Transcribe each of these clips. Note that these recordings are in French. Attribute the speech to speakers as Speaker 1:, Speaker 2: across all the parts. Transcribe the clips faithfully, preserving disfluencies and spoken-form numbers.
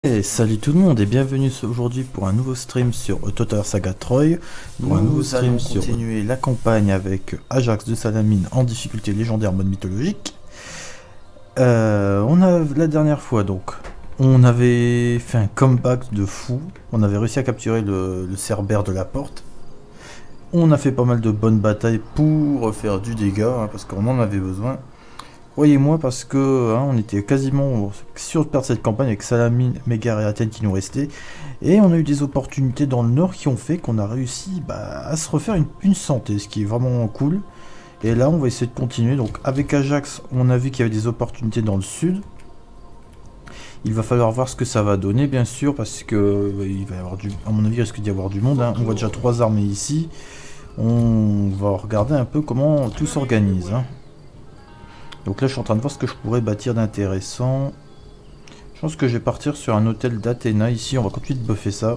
Speaker 1: Et salut tout le monde et bienvenue aujourd'hui pour un nouveau stream sur Total Saga Troy. Pour un nouveau stream sur continuer la campagne avec Ajax de Salamine en difficulté légendaire mode mythologique. Euh, on a la dernière fois donc on avait fait un comeback de fou. On avait réussi à capturer le, le cerbère de la porte. On a fait pas mal de bonnes batailles pour faire du dégât hein, parce qu'on en avait besoin. Croyez-moi parce que hein, on était quasiment sûr de perdre cette campagne avec Salamine, Mégar et Athènes qui nous restaient. Et on a eu des opportunités dans le nord qui ont fait qu'on a réussi bah, à se refaire une, une santé, ce qui est vraiment cool. Et là on va essayer de continuer. Donc avec Ajax on a vu qu'il y avait des opportunités dans le sud. Il va falloir voir ce que ça va donner bien sûr parce que bah, il va y avoir du, à mon avis il risque d'y avoir du monde. Hein. On voit déjà trois armées ici. On va regarder un peu comment tout s'organise. Hein. Donc là je suis en train de voir ce que je pourrais bâtir d'intéressant. Je pense que je vais partir sur un hôtel d'Athéna ici, on va continuer de buffer ça.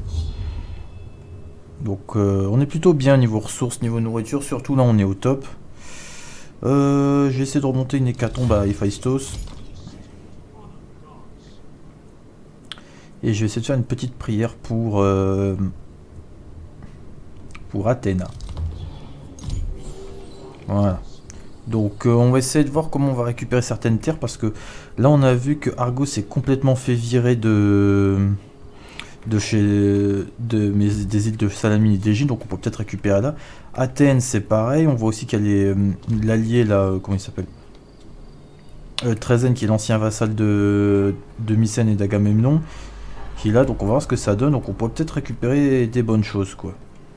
Speaker 1: Donc euh, on est plutôt bien niveau ressources, niveau nourriture, surtout là on est au top. Euh, je vais essayer de remonter une hécatombe à Héphaïstos. Et je vais essayer de faire une petite prière pour, euh, pour Athéna. Voilà. Donc euh, on va essayer de voir comment on va récupérer certaines terres parce que là on a vu que Argos s'est complètement fait virer de de chez de, mais, des îles de Salamine et d'Égine, donc on peut peut-être récupérer là. Athènes c'est pareil, on voit aussi qu'elle est euh, l'allié là, euh, comment il s'appelle euh, Trézène qui est l'ancien vassal de, de Mycène et d'Agamemnon qui est là, donc on va voir ce que ça donne, donc on peut peut-être récupérer des bonnes choses quoi.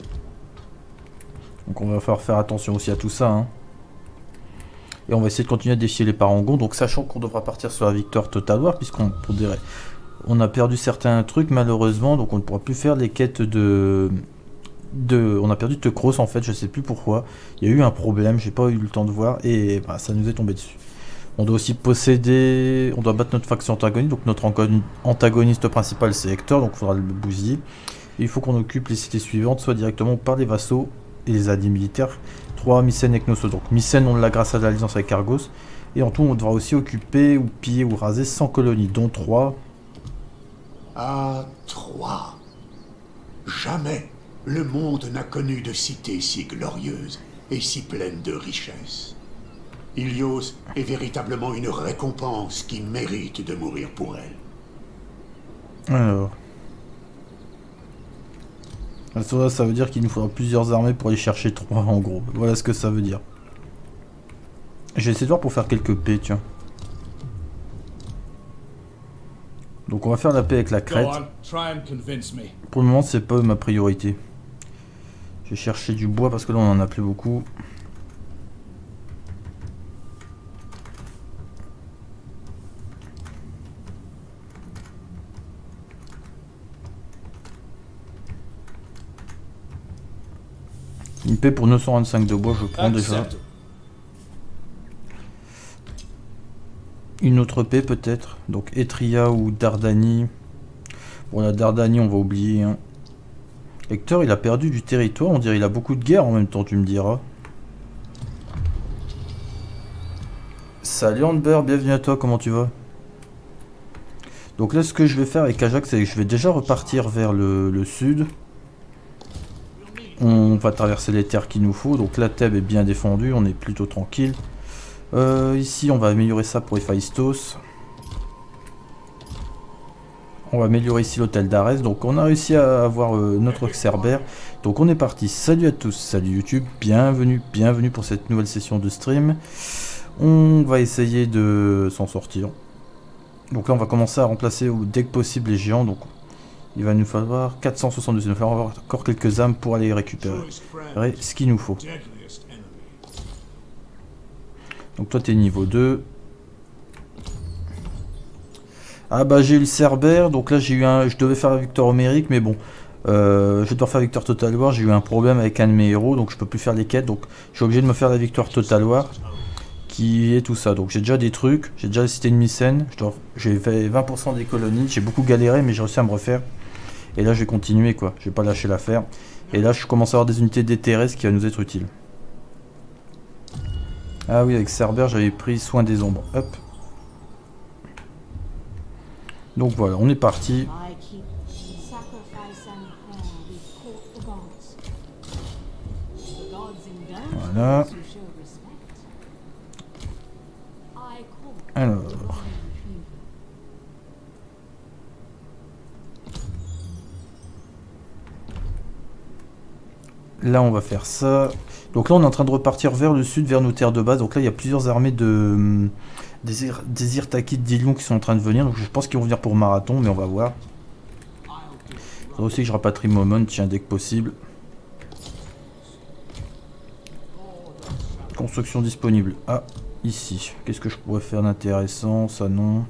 Speaker 1: Donc on va falloir faire attention aussi à tout ça hein. Et on va essayer de continuer à défier les parangons. Donc sachant qu'on devra partir sur la victoire Total War. Puisqu'on dirait on a perdu certains trucs malheureusement. Donc on ne pourra plus faire les quêtes de... de on a perdu Teucros en fait. Je sais plus pourquoi. Il y a eu un problème. J'ai pas eu le temps de voir. Et bah, ça nous est tombé dessus. On doit aussi posséder... On doit battre notre faction antagoniste. Donc notre antagoniste principal c'est Hector. Donc il faudra le bousiller. Et il faut qu'on occupe les cités suivantes. Soit directement par les vassaux et les alliés militaires. trois Mycène et Knossos. Donc Mycène on l'a grâce à l'alliance avec Argos. Et en tout on devra aussi occuper ou piller ou raser cent colonies, dont trois.
Speaker 2: Ah, trois. Jamais le monde n'a connu de cité si glorieuse et si pleine de richesses. Ilios est véritablement une récompense qui mérite de mourir pour elle.
Speaker 1: Alors. Ça, ça veut dire qu'il nous faudra plusieurs armées pour aller chercher trois en gros. Voilà ce que ça veut dire. Je vais essayer de voir pour faire quelques paix, tiens. Donc on va faire la paix avec la Crète. Pour le moment c'est pas ma priorité. Je vais chercher du bois parce que là on en a plus beaucoup. Une paix pour neuf cent vingt-cinq de bois, je prends déjà. Une autre paix peut-être. Donc Etria ou Dardanie. Bon la Dardanie on va oublier. Hein. Hector il a perdu du territoire, on dirait il a beaucoup de guerres en même temps tu me diras. Salut Amber, bienvenue à toi, comment tu vas? Donc là ce que je vais faire avec Ajax c'est que je vais déjà repartir vers le, le sud. On va traverser les terres qu'il nous faut. Donc la Thèbes est bien défendue, on est plutôt tranquille. Euh, ici on va améliorer ça pour Héphaïstos. On va améliorer ici l'hôtel d'Arès. Donc on a réussi à avoir euh, notre Cerbère. Donc on est parti. Salut à tous, salut YouTube, bienvenue, bienvenue pour cette nouvelle session de stream. On va essayer de s'en sortir. Donc là on va commencer à remplacer dès que possible les géants. Donc il va nous falloir quatre cent soixante-douze, il va falloir avoir encore quelques âmes pour aller récupérer ce qu'il nous faut. Donc toi t'es niveau deux. Ah bah j'ai eu le Cerbère, donc là j'ai eu un... Je devais faire la victoire homérique, mais bon. Euh, je vais devoir faire victoire Total War, j'ai eu un problème avec un de mes héros, donc je peux plus faire les quêtes, donc je suis obligé de me faire la victoire Total War. Qui est tout ça, donc j'ai déjà des trucs, j'ai déjà la cité de Mycène, j'ai fait vingt pour cent des colonies, j'ai beaucoup galéré mais j'ai réussi à me refaire. Et là je vais continuer quoi, je vais pas lâcher l'affaire. Et là je commence à avoir des unités déterrées, ce qui va nous être utile. Ah oui avec Cerbère j'avais pris soin des ombres, hop. Donc voilà, on est parti. Voilà. Alors. Là, on va faire ça. Donc là, on est en train de repartir vers le sud, vers nos terres de base. Donc là, il y a plusieurs armées de... Des, Ir des Irtakid d'Ilion qui sont en train de venir. Donc je pense qu'ils vont venir pour Marathon, mais on va voir. Il faudra aussi que je rapatrie Momon, tiens, dès que possible. Construction disponible. Ah, ici. Qu'est-ce que je pourrais faire d'intéressant? Ça, non.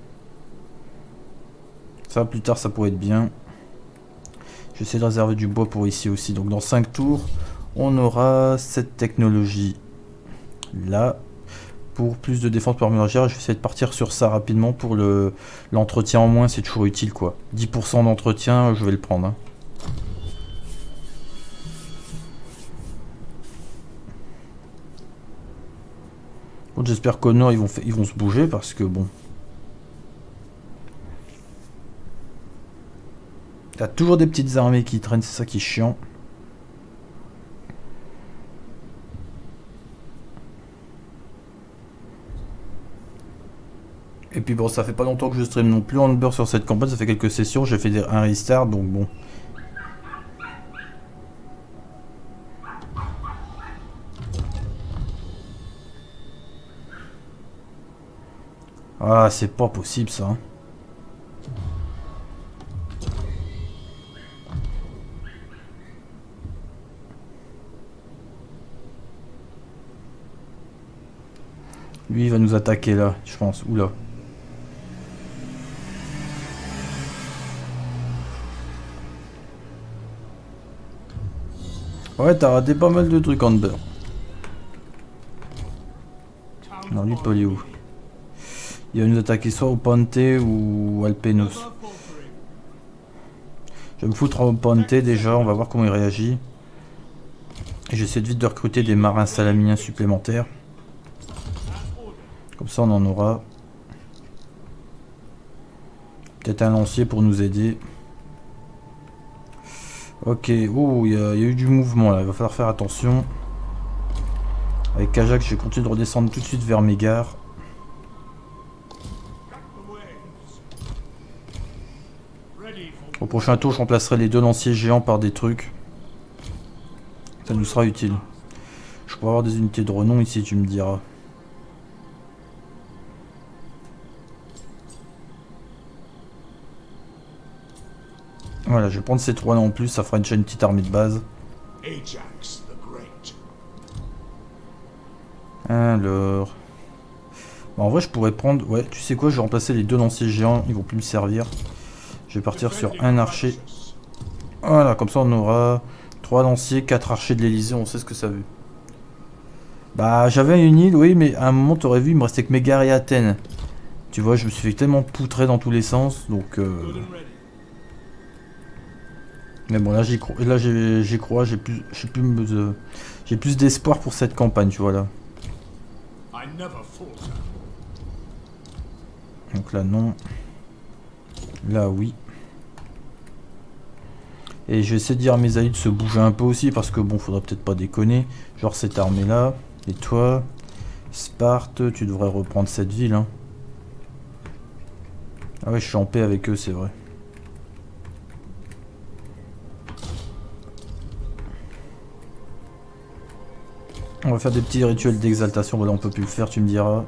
Speaker 1: Ça, plus tard, ça pourrait être bien. J'essaie de réserver du bois pour ici aussi. Donc dans cinq tours, on aura cette technologie là. Pour plus de défense par ménagère, je vais essayer de partir sur ça rapidement pour le l'entretien en moins, c'est toujours utile quoi. dix pour cent d'entretien, je vais le prendre. Hein. Bon, j'espère qu'au nord ils vont, ils vont se bouger parce que bon. T'as toujours des petites armées qui traînent, c'est ça qui est chiant. Et puis bon, ça fait pas longtemps que je stream non plus en beurre sur cette campagne, ça fait quelques sessions, j'ai fait un restart, donc bon. Ah, c'est pas possible ça. Hein. Lui, il va nous attaquer là, je pense. Oula. Ouais, t'as raté pas mal de trucs en beurre. Non, lui, pas aller où? Il va nous attaquer soit au Pante ou Alpenos. Je vais me foutre au Pante déjà, on va voir comment il réagit. Et j'essaie de vite de recruter des marins salaminiens supplémentaires. Comme ça on en aura. Peut-être un lancier pour nous aider. Ok, oh, il y, y a eu du mouvement là, il va falloir faire attention. Avec Kajak, je vais continuer de redescendre tout de suite vers mes gares. Au prochain tour, je remplacerai les deux lanciers géants par des trucs. Ça nous sera utile. Je pourrais avoir des unités de renom ici, tu me diras. Voilà, je vais prendre ces trois là en plus, ça fera une chaîne petite armée de base. Alors... Bon, en vrai, je pourrais prendre... Ouais, tu sais quoi, je vais remplacer les deux lanciers géants, ils vont plus me servir. Je vais partir sur un archer. Voilà, comme ça on aura trois lanciers, quatre archers de l'Elysée, on sait ce que ça veut. Bah, j'avais une île, oui, mais à un moment, t'aurais vu, il me restait que Mégare et Athènes. Tu vois, je me suis fait tellement poutrer dans tous les sens, donc... Euh... Mais bon, là j'y crois, là j'y crois, j'ai plus, j'ai plus, euh, j'ai plus d'espoir pour cette campagne, tu vois là. Donc là non, là oui. Et je vais essayer de dire à mes alliés de se bouger un peu aussi parce que bon, faudrait peut-être pas déconner. Genre cette armée là, et toi, Sparte, tu devrais reprendre cette ville. Hein. Ah ouais, je suis en paix avec eux, c'est vrai. On va faire des petits rituels d'exaltation. Voilà, on peut plus le faire, tu me diras.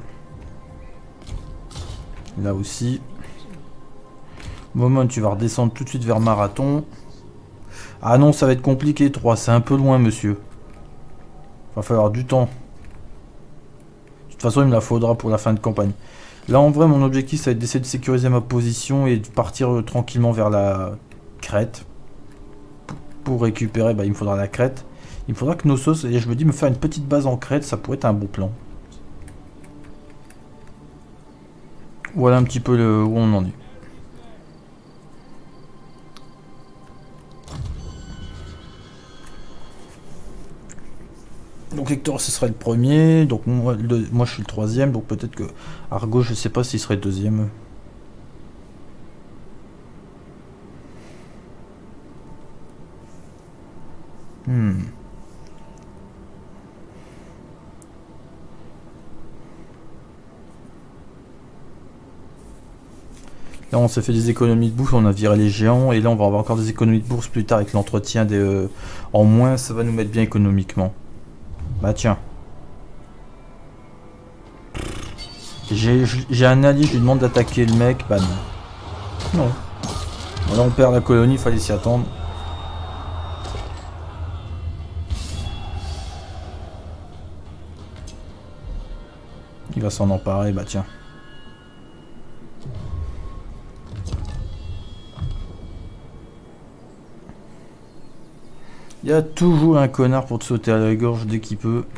Speaker 1: Là aussi. Momon, tu vas redescendre tout de suite vers Marathon. Ah non, ça va être compliqué, trois. C'est un peu loin, monsieur. Il va falloir du temps. De toute façon, il me la faudra pour la fin de campagne. Là, en vrai, mon objectif, ça va être d'essayer de sécuriser ma position et de partir euh, tranquillement vers la crête. Pour récupérer, bah, il me faudra la crête. Il me faudra que Knossos, et je me dis me faire une petite base en crête, ça pourrait être un bon plan. Voilà un petit peu le, où on en est. Donc Hector ce serait le premier, donc moi, le, moi je suis le troisième, donc peut-être que Argo je sais pas s'il serait le deuxième. Hmm. Là on s'est fait des économies de bourse, on a viré les géants et là on va avoir encore des économies de bourse plus tard avec l'entretien des... Euh, en moins ça va nous mettre bien économiquement. Bah tiens. J'ai un allié, je lui demande d'attaquer le mec, bah non. Non. Là on perd la colonie, il fallait s'y attendre. Il va s'en emparer, bah tiens. Il y a toujours un connard pour te sauter à la gorge dès qu'il peut.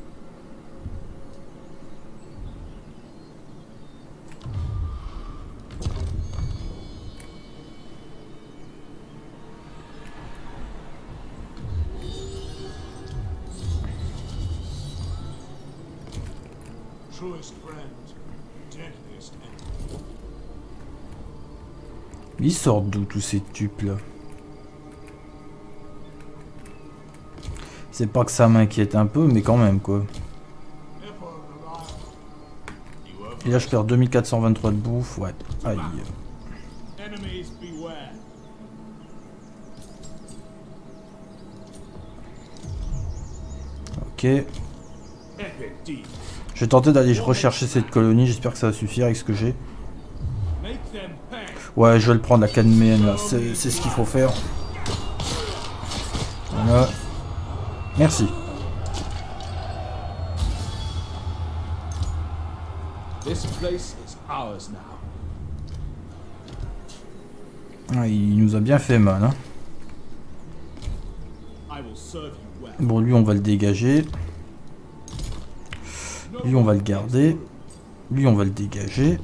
Speaker 1: Ils sortent d'où tous ces tubes là? C'est pas que ça m'inquiète un peu, mais quand même quoi. Et là je perds deux mille quatre cent vingt-trois de bouffe, ouais. Aïe. Ok. Je vais tenter d'aller rechercher cette colonie, j'espère que ça va suffire avec ce que j'ai. Ouais, je vais le prendre, la cadméenne là, c'est ce qu'il faut faire. Voilà. Merci. Ah, il nous a bien fait mal, hein. Bon, lui on va le dégager. Lui on va le garder. Lui on va le dégager.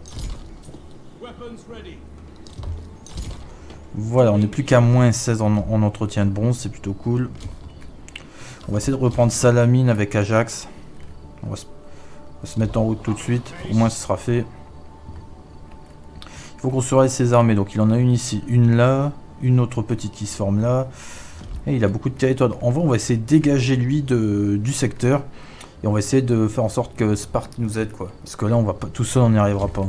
Speaker 1: Voilà, on n'est plus qu'à moins seize en, en entretien de bronze, c'est plutôt cool. On va essayer de reprendre Salamine avec Ajax. On va, se, on va se mettre en route tout de suite, au moins ce sera fait. Il faut qu'on surveille ses armées, donc il en a une ici, une là, une autre petite qui se forme là. Et il a beaucoup de territoire. En vrai, on va essayer de dégager lui de, du secteur. Et on va essayer de faire en sorte que Sparte nous aide, quoi. Parce que là, on va pas tout seul, on n'y arrivera pas.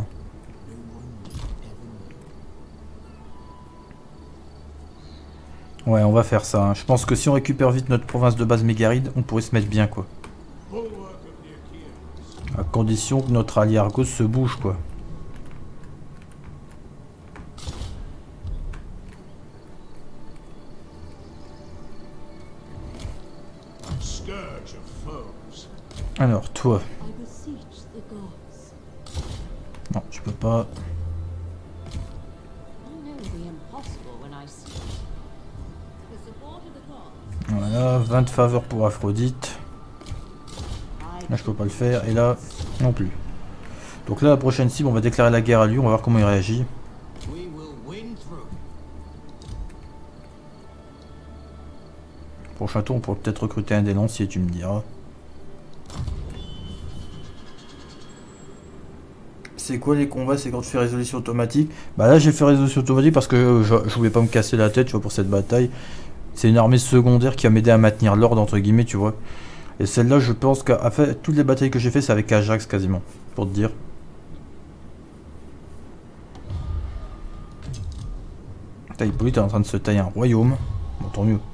Speaker 1: Ouais, on va faire ça. Hein. Je pense que si on récupère vite notre province de base Mégaride, on pourrait se mettre bien, quoi. À condition que notre allié Argos se bouge, quoi. Alors, toi. Non, je peux pas. Voilà, vingt faveurs pour Aphrodite. Là, je peux pas le faire. Et là, non plus. Donc là, la prochaine cible, on va déclarer la guerre à lui. On va voir comment il réagit. Prochain tour, on pourrait peut-être recruter un des lanciers, tu me diras. C'est quoi les combats? C'est quand tu fais résolution automatique. Bah là, j'ai fait résolution automatique parce que je, je voulais pas me casser la tête, tu vois, pour cette bataille. C'est une armée secondaire qui a m'aidé à maintenir l'ordre, entre guillemets, tu vois. Et celle-là, je pense qu'à fait, toutes les batailles que j'ai fait, c'est avec Ajax, quasiment. Pour te dire. Putain, Hippolyte est en train de se tailler un royaume. Bon, tant mieux.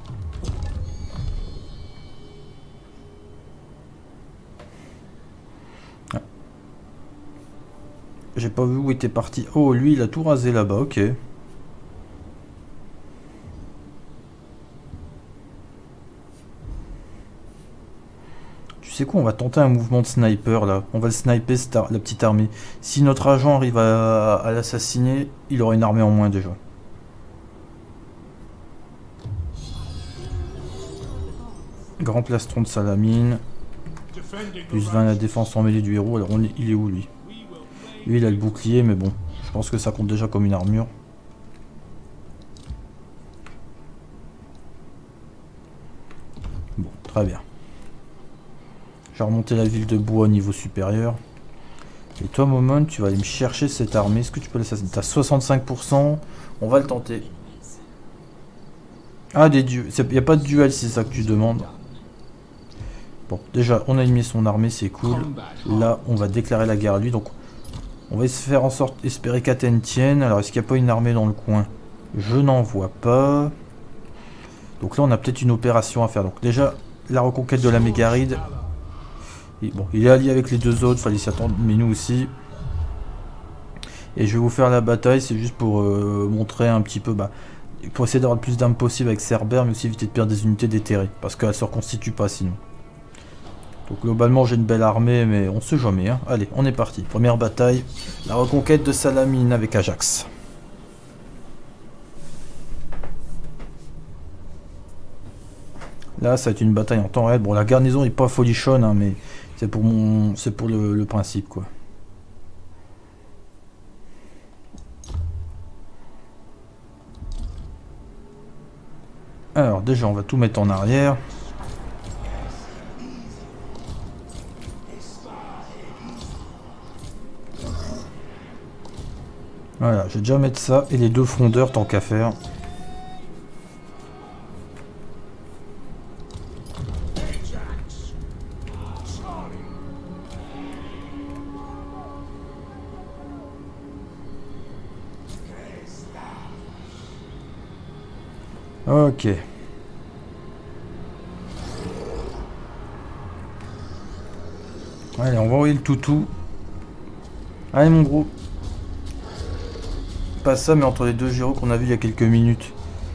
Speaker 1: Ah. J'ai pas vu où il était parti. Oh, lui, il a tout rasé là-bas, ok. C'est quoi, on va tenter un mouvement de sniper là. On va le sniper la petite armée. Si notre agent arrive à, à l'assassiner, il aura une armée en moins déjà. Grand plastron de Salamine. Plus vingt à la défense en mêlée du héros. Alors on est, il est où lui? Lui il a le bouclier mais bon. Je pense que ça compte déjà comme une armure. Bon, très bien. Je vais remonter la ville de Bois au niveau supérieur. Et toi, Momon, tu vas aller me chercher cette armée. Est-ce que tu peux l'assassiner? T'as soixante-cinq pour cent. On va le tenter. Ah, des duels. Il n'y a pas de duel, c'est ça que tu demandes. Bon, déjà, on a mis son armée, c'est cool. Là, on va déclarer la guerre à lui. Donc, on va se faire en sorte, espérer qu'Athènes tienne. Alors, est-ce qu'il n'y a pas une armée dans le coin? Je n'en vois pas. Donc là, on a peut-être une opération à faire. Donc déjà, la reconquête de la Mégaride. Et bon, il est allié avec les deux autres, fallait s'y attendre, mais nous aussi. Et je vais vous faire la bataille, c'est juste pour euh, montrer un petit peu... Bah, pour essayer d'avoir le plus d'armes possible avec Cerbère, mais aussi éviter de perdre des unités déterrées. Parce qu'elles ne se reconstituent pas sinon. Donc globalement, j'ai une belle armée, mais on sait jamais. Hein. Allez, on est parti. Première bataille, la reconquête de Salamine avec Ajax. Là, ça va être une bataille en temps réel. Bon, la garnison est pas folichonne, hein, mais c'est pour mon, c'est pour le, le principe, quoi. Alors, déjà, on va tout mettre en arrière. Voilà, je vais déjà mettre ça et les deux frondeurs tant qu'à faire. Ok. Allez, on va envoyer le toutou. Allez mon gros. Pas ça, mais entre les deux gyros qu'on a vu il y a quelques minutes.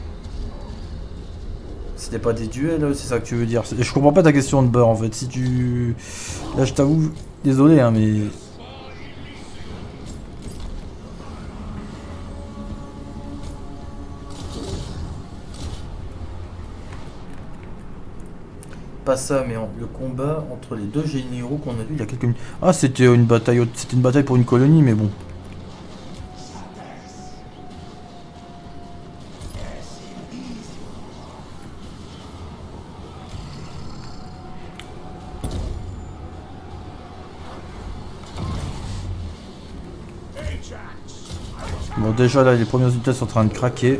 Speaker 1: C'était pas des duels, c'est ça que tu veux dire. Je comprends pas ta question de beurre en fait. Si tu... Là je t'avoue, désolé hein, mais... Pas ça, mais en, le combat entre les deux généraux qu'on a vu il y a quelques minutes. Ah, c'était une bataille, c'était une bataille pour une colonie, mais bon. Bon, déjà là, les premières unités sont en train de craquer.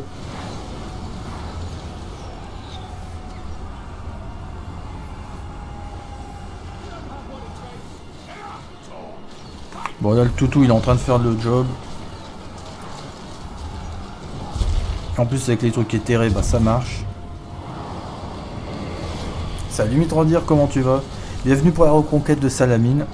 Speaker 1: Bon, là, le toutou, il est en train de faire le job. En plus, avec les trucs éthérés, bah ça marche. Ça a limite redire comment tu vas. Bienvenue pour la reconquête de Salamine.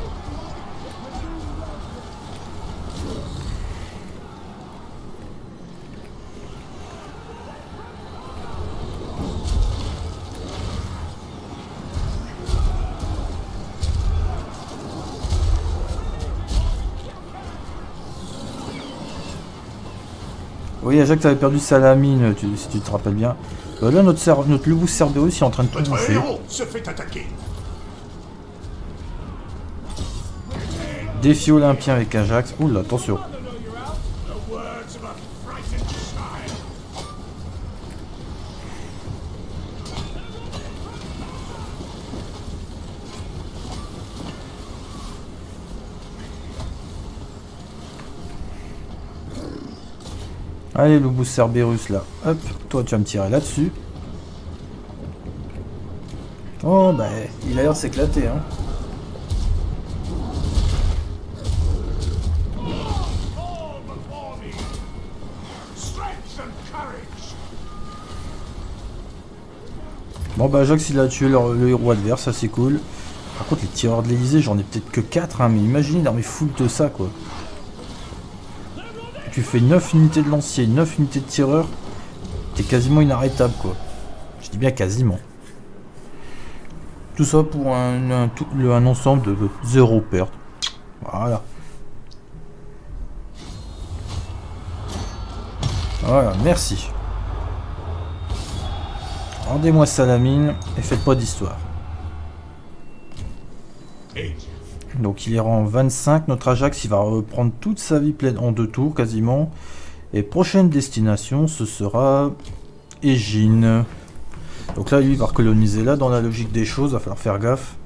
Speaker 1: Oui, Ajax avait perdu Salamine, tu, si tu te rappelles bien. Euh, là, notre, notre Lubus Cerberus est en train de tout bouffer.
Speaker 2: Héros se fait attaquer.
Speaker 1: Défi olympien avec Ajax. Oula, attention. Allez, le boost Cerberus là. Hop, toi tu vas me tirer là-dessus. Oh bah, il a l'air de s'éclater hein. Bon bah Ajax il a tué le, le héros adverse, ça c'est cool. Par contre les tireurs de l'Elysée j'en ai peut-être que quatre hein, mais imagine une armée full de ça quoi. Tu fais neuf unités de lancier, neuf unités de tireurs, t'es quasiment inarrêtable quoi. Je dis bien quasiment. Tout ça pour un, un, tout, le, un ensemble de zéro perte. Voilà. Voilà, merci. Rendez-moi Salamine et faites pas d'histoire. Donc il est en vingt-cinq, notre Ajax il va reprendre toute sa vie pleine en deux tours quasiment. Et prochaine destination ce sera Égine. Donc là lui il va recoloniser là dans la logique des choses, il va falloir faire gaffe.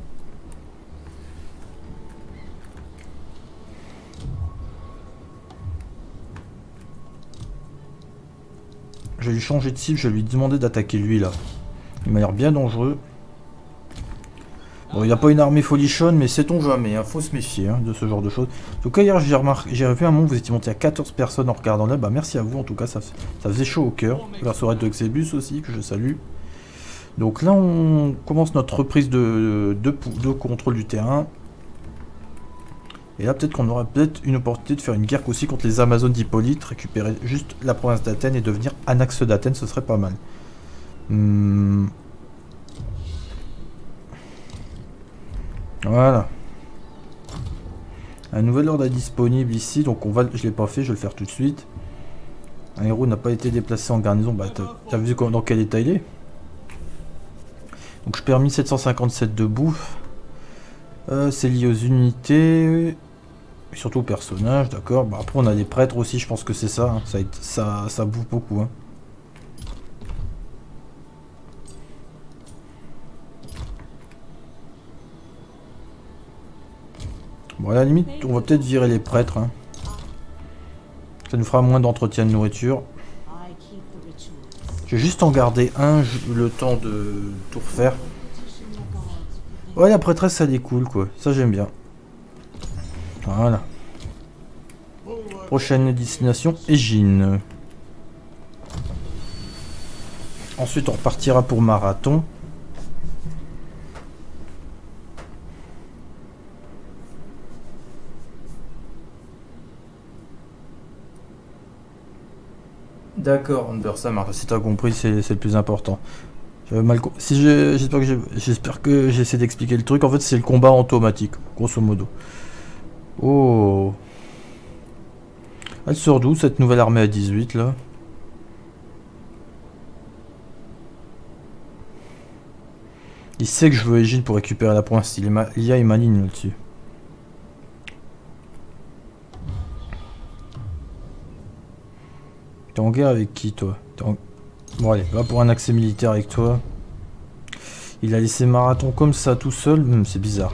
Speaker 1: Je vais lui changer de cible, je vais lui demander d'attaquer lui là. Il m'a l'air bien dangereux. Bon, il n'a pas une armée folichonne, mais sait-on jamais, hein, faut se méfier hein, de ce genre de choses. En tout cas, hier, j'ai remarqué, j'ai vu un moment, vous étiez monté à quatorze personnes en regardant là. Bah, merci à vous, en tout cas, ça, ça faisait chaud au cœur. Grâce au raid de Xebus aussi, que je salue. Donc là, on commence notre reprise de, de, de, de contrôle du terrain. Et là, peut-être qu'on aura peut-être une opportunité de faire une guerre aussi contre les Amazones d'Hippolyte, récupérer juste la province d'Athènes et devenir annexe d'Athènes, ce serait pas mal. Hum... Voilà. Un nouvel ordre est disponible ici, donc on va, je l'ai pas fait, je vais le faire tout de suite. Un héros n'a pas été déplacé en garnison, bah t'as vu dans quel état il est. Donc je perds mille sept cent cinquante-sept de bouffe. Euh, c'est lié aux unités, et surtout aux personnages, d'accord. Bah, après on a des prêtres aussi, je pense que c'est ça, hein. ça, ça, ça bouffe beaucoup. Hein. Bon, à la limite, on va peut-être virer les prêtres. Hein. Ça nous fera moins d'entretien de nourriture. Je vais juste en garder un, le temps de tout refaire. Ouais, la prêtresse, elle est cool, quoi. Ça, j'aime bien. Voilà. Prochaine destination, Égine. Ensuite, on repartira pour Marathon. D'accord, Amber, ça marche. Si t'as compris, c'est le plus important. Mal si j'espère que j'espère que j'essaie d'expliquer le truc. En fait, c'est le combat automatique, grosso modo. Oh. Elle sort d'où cette nouvelle armée à dix-huit là? Il sait que je veux Égine pour récupérer la province. Il, ma... il y a et maligne là-dessus. T'es en guerre avec qui toi? En... Bon allez, va pour un accès militaire avec toi. Il a laissé Marathon comme ça tout seul, hum, c'est bizarre.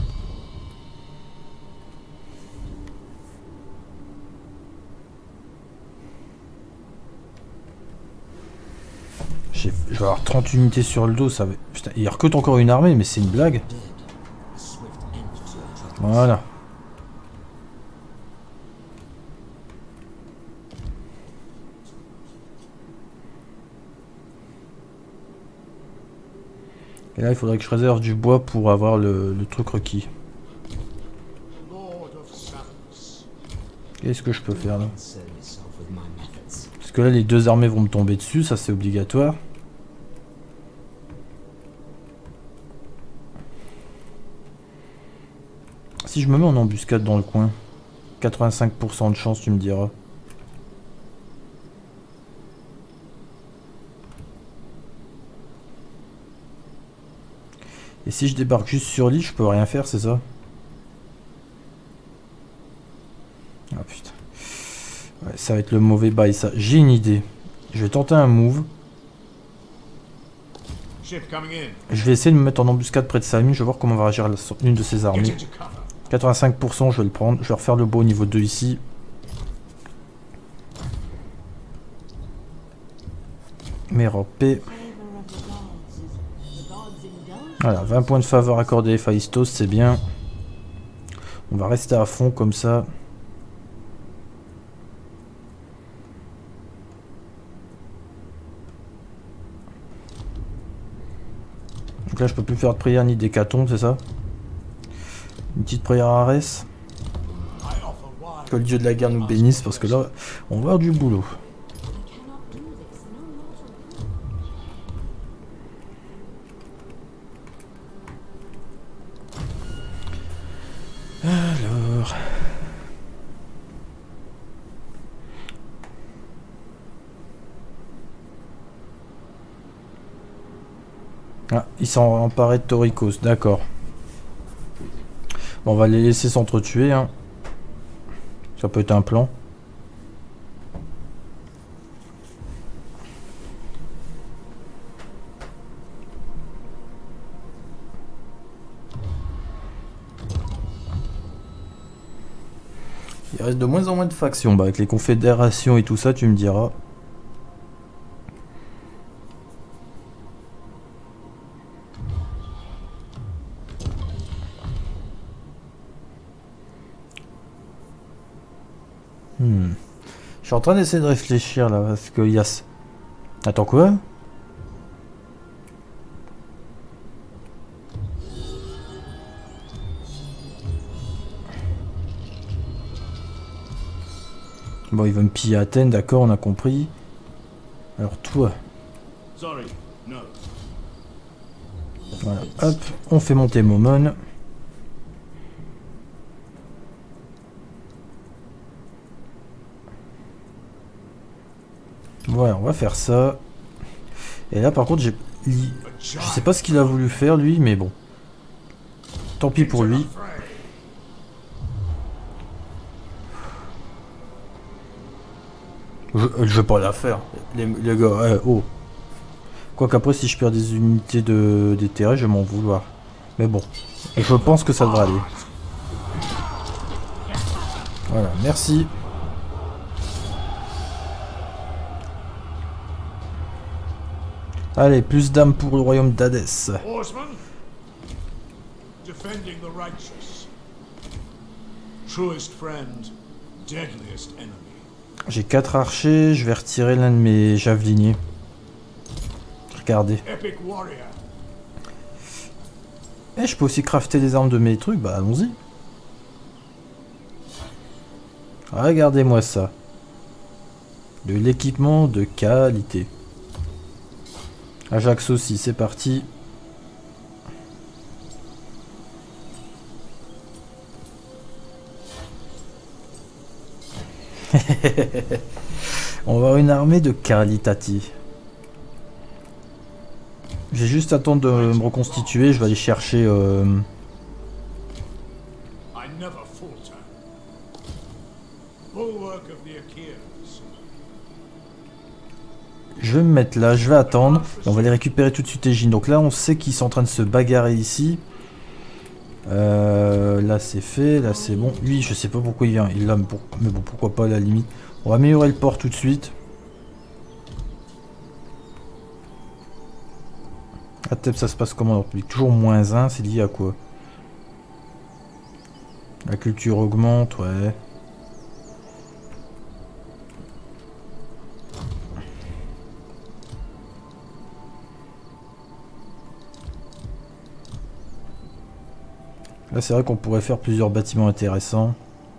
Speaker 1: Je vais avoir trente unités sur le dos, ça va... Putain, il recrute encore une armée, mais c'est une blague. Voilà. Et là, il faudrait que je réserve du bois pour avoir le, le truc requis. Qu'est-ce que je peux faire là? Parce que là, les deux armées vont me tomber dessus, ça c'est obligatoire. Si je me mets en embuscade dans le coin, quatre-vingt-cinq pour cent de chance, tu me diras. Et si je débarque juste sur l'île, je peux rien faire, c'est ça? Ah putain. Ouais, ça va être le mauvais bail, ça. J'ai une idée. Je vais tenter un move. Je vais essayer de me mettre en embuscade près de Salmine. Je vais voir comment va réagir l'une de ses armées. quatre-vingt-cinq pour cent, je vais le prendre. Je vais refaire le beau au niveau deux ici. Méropée. Voilà, vingt points de faveur accordés à Héphaïstos, c'est bien. On va rester à fond comme ça. Donc là, je peux plus faire de prière ni d'hécatombe, c'est ça? Une petite prière à Arès. Que le dieu de la guerre nous bénisse, parce que là, on va avoir du boulot. Alors... Ah, ils sont emparés de Torikos, d'accord. Bon, on va les laisser s'entretuer, hein. Ça peut être un plan. Il reste de moins en moins de factions. Bah, avec les confédérations et tout ça, tu me diras. Hmm. Je suis en train d'essayer de réfléchir là, parce qu'il y a... Attends, quoi? Bon, il va me piller Athènes, d'accord, on a compris. Alors toi... Voilà, hop, on fait monter Momon. Voilà, on va faire ça. Et là, par contre, j'ai... Je sais pas ce qu'il a voulu faire, lui, mais bon. Tant pis pour lui. Je, je vais pas la faire. Les, les gars, eh, oh. Quoique après, si je perds des unités de des terrains, je vais m'en vouloir. Mais bon, je pense que ça devrait aller. Voilà, merci. Allez, plus d'âmes pour le royaume d'Hadès. J'ai quatre archers, je vais retirer l'un de mes javeliniers. Regardez. Et je peux aussi crafter des armes de mes trucs, bah allons-y. Regardez-moi ça. De l'équipement de qualité. Ajax aussi, c'est parti. On va avoir une armée de qualitati. J'ai juste à attendre de me reconstituer, je vais aller chercher... Euh... Je vais me mettre là, je vais attendre, et on va les récupérer tout de suite Égine. Donc là on sait qu'ils sont en train de se bagarrer ici. Euh, là c'est fait, là c'est bon. Lui je sais pas pourquoi il vient, il l'a, mais bon pourquoi pas à la limite. On va améliorer le port tout de suite. À Thèbes ça se passe comment dans le public? Toujours moins un, c'est lié à quoi? La culture augmente, ouais. Là c'est vrai qu'on pourrait faire plusieurs bâtiments intéressants.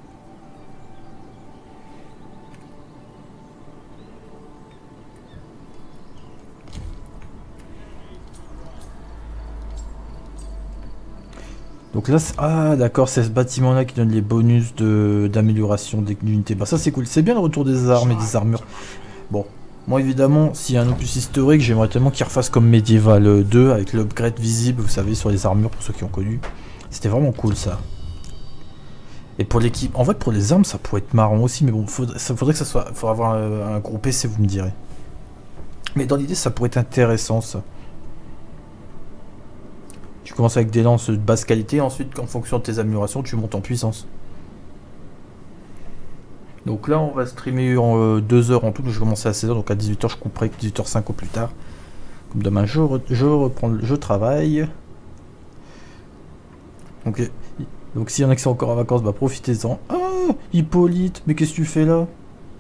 Speaker 1: Donc là, ah d'accord, c'est ce bâtiment là qui donne les bonus d'amélioration d'unité. Bah ça c'est cool, c'est bien le retour des armes et des armures. Bon, moi évidemment, s'il y a un opus historique, j'aimerais tellement qu'il refasse comme Medieval deux avec l'upgrade visible, vous savez, sur les armures pour ceux qui ont connu. C'était vraiment cool ça. Et pour l'équipe, en fait pour les armes ça pourrait être marrant aussi, mais bon, faudrait, ça faudrait que ça soit, faudrait avoir un, un gros P C, vous me direz. Mais dans l'idée ça pourrait être intéressant ça. Tu commences avec des lances de basse qualité, ensuite en fonction de tes améliorations tu montes en puissance. Donc là on va streamer en euh, deux heures en tout, je commençais à seize heures, donc à dix-huit heures je couperai dix-huit heures cinq au plus tard. Comme demain je, re, je reprends, je travaille. Ok. Donc s'il y en a qui sont encore en vacances, bah profitez-en. Ah, Hippolyte, mais qu'est-ce que tu fais là?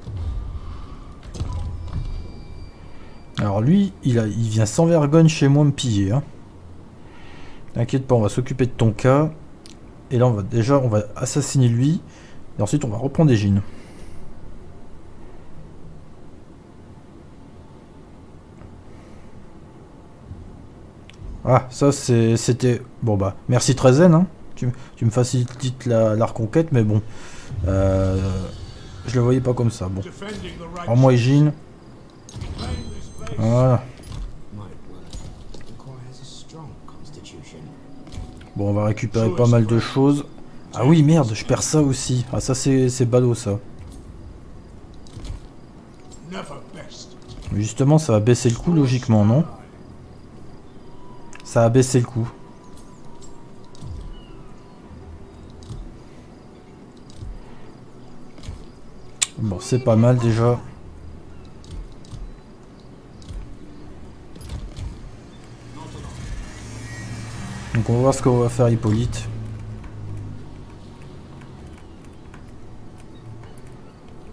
Speaker 1: Alors lui, il, a, il vient sans vergogne chez moi me piller. Hein. T'inquiète pas, on va s'occuper de ton cas. Et là, on va déjà, on va assassiner lui. Et ensuite, on va reprendre Égine. Ah, ça c'était... Bon bah, merci Trezen, hein. Tu, tu me facilites la, la reconquête, mais bon. Euh, je le voyais pas comme ça, bon. Alors moi, Égine. Voilà. Bon, on va récupérer pas mal de choses. Ah oui, merde, je perds ça aussi. Ah, ça c'est ballot, ça. Justement, ça va baisser le coût, logiquement, non? Ça a baissé le coût. Bon, c'est pas mal déjà. Donc on va voir ce qu'on va faire Hippolyte.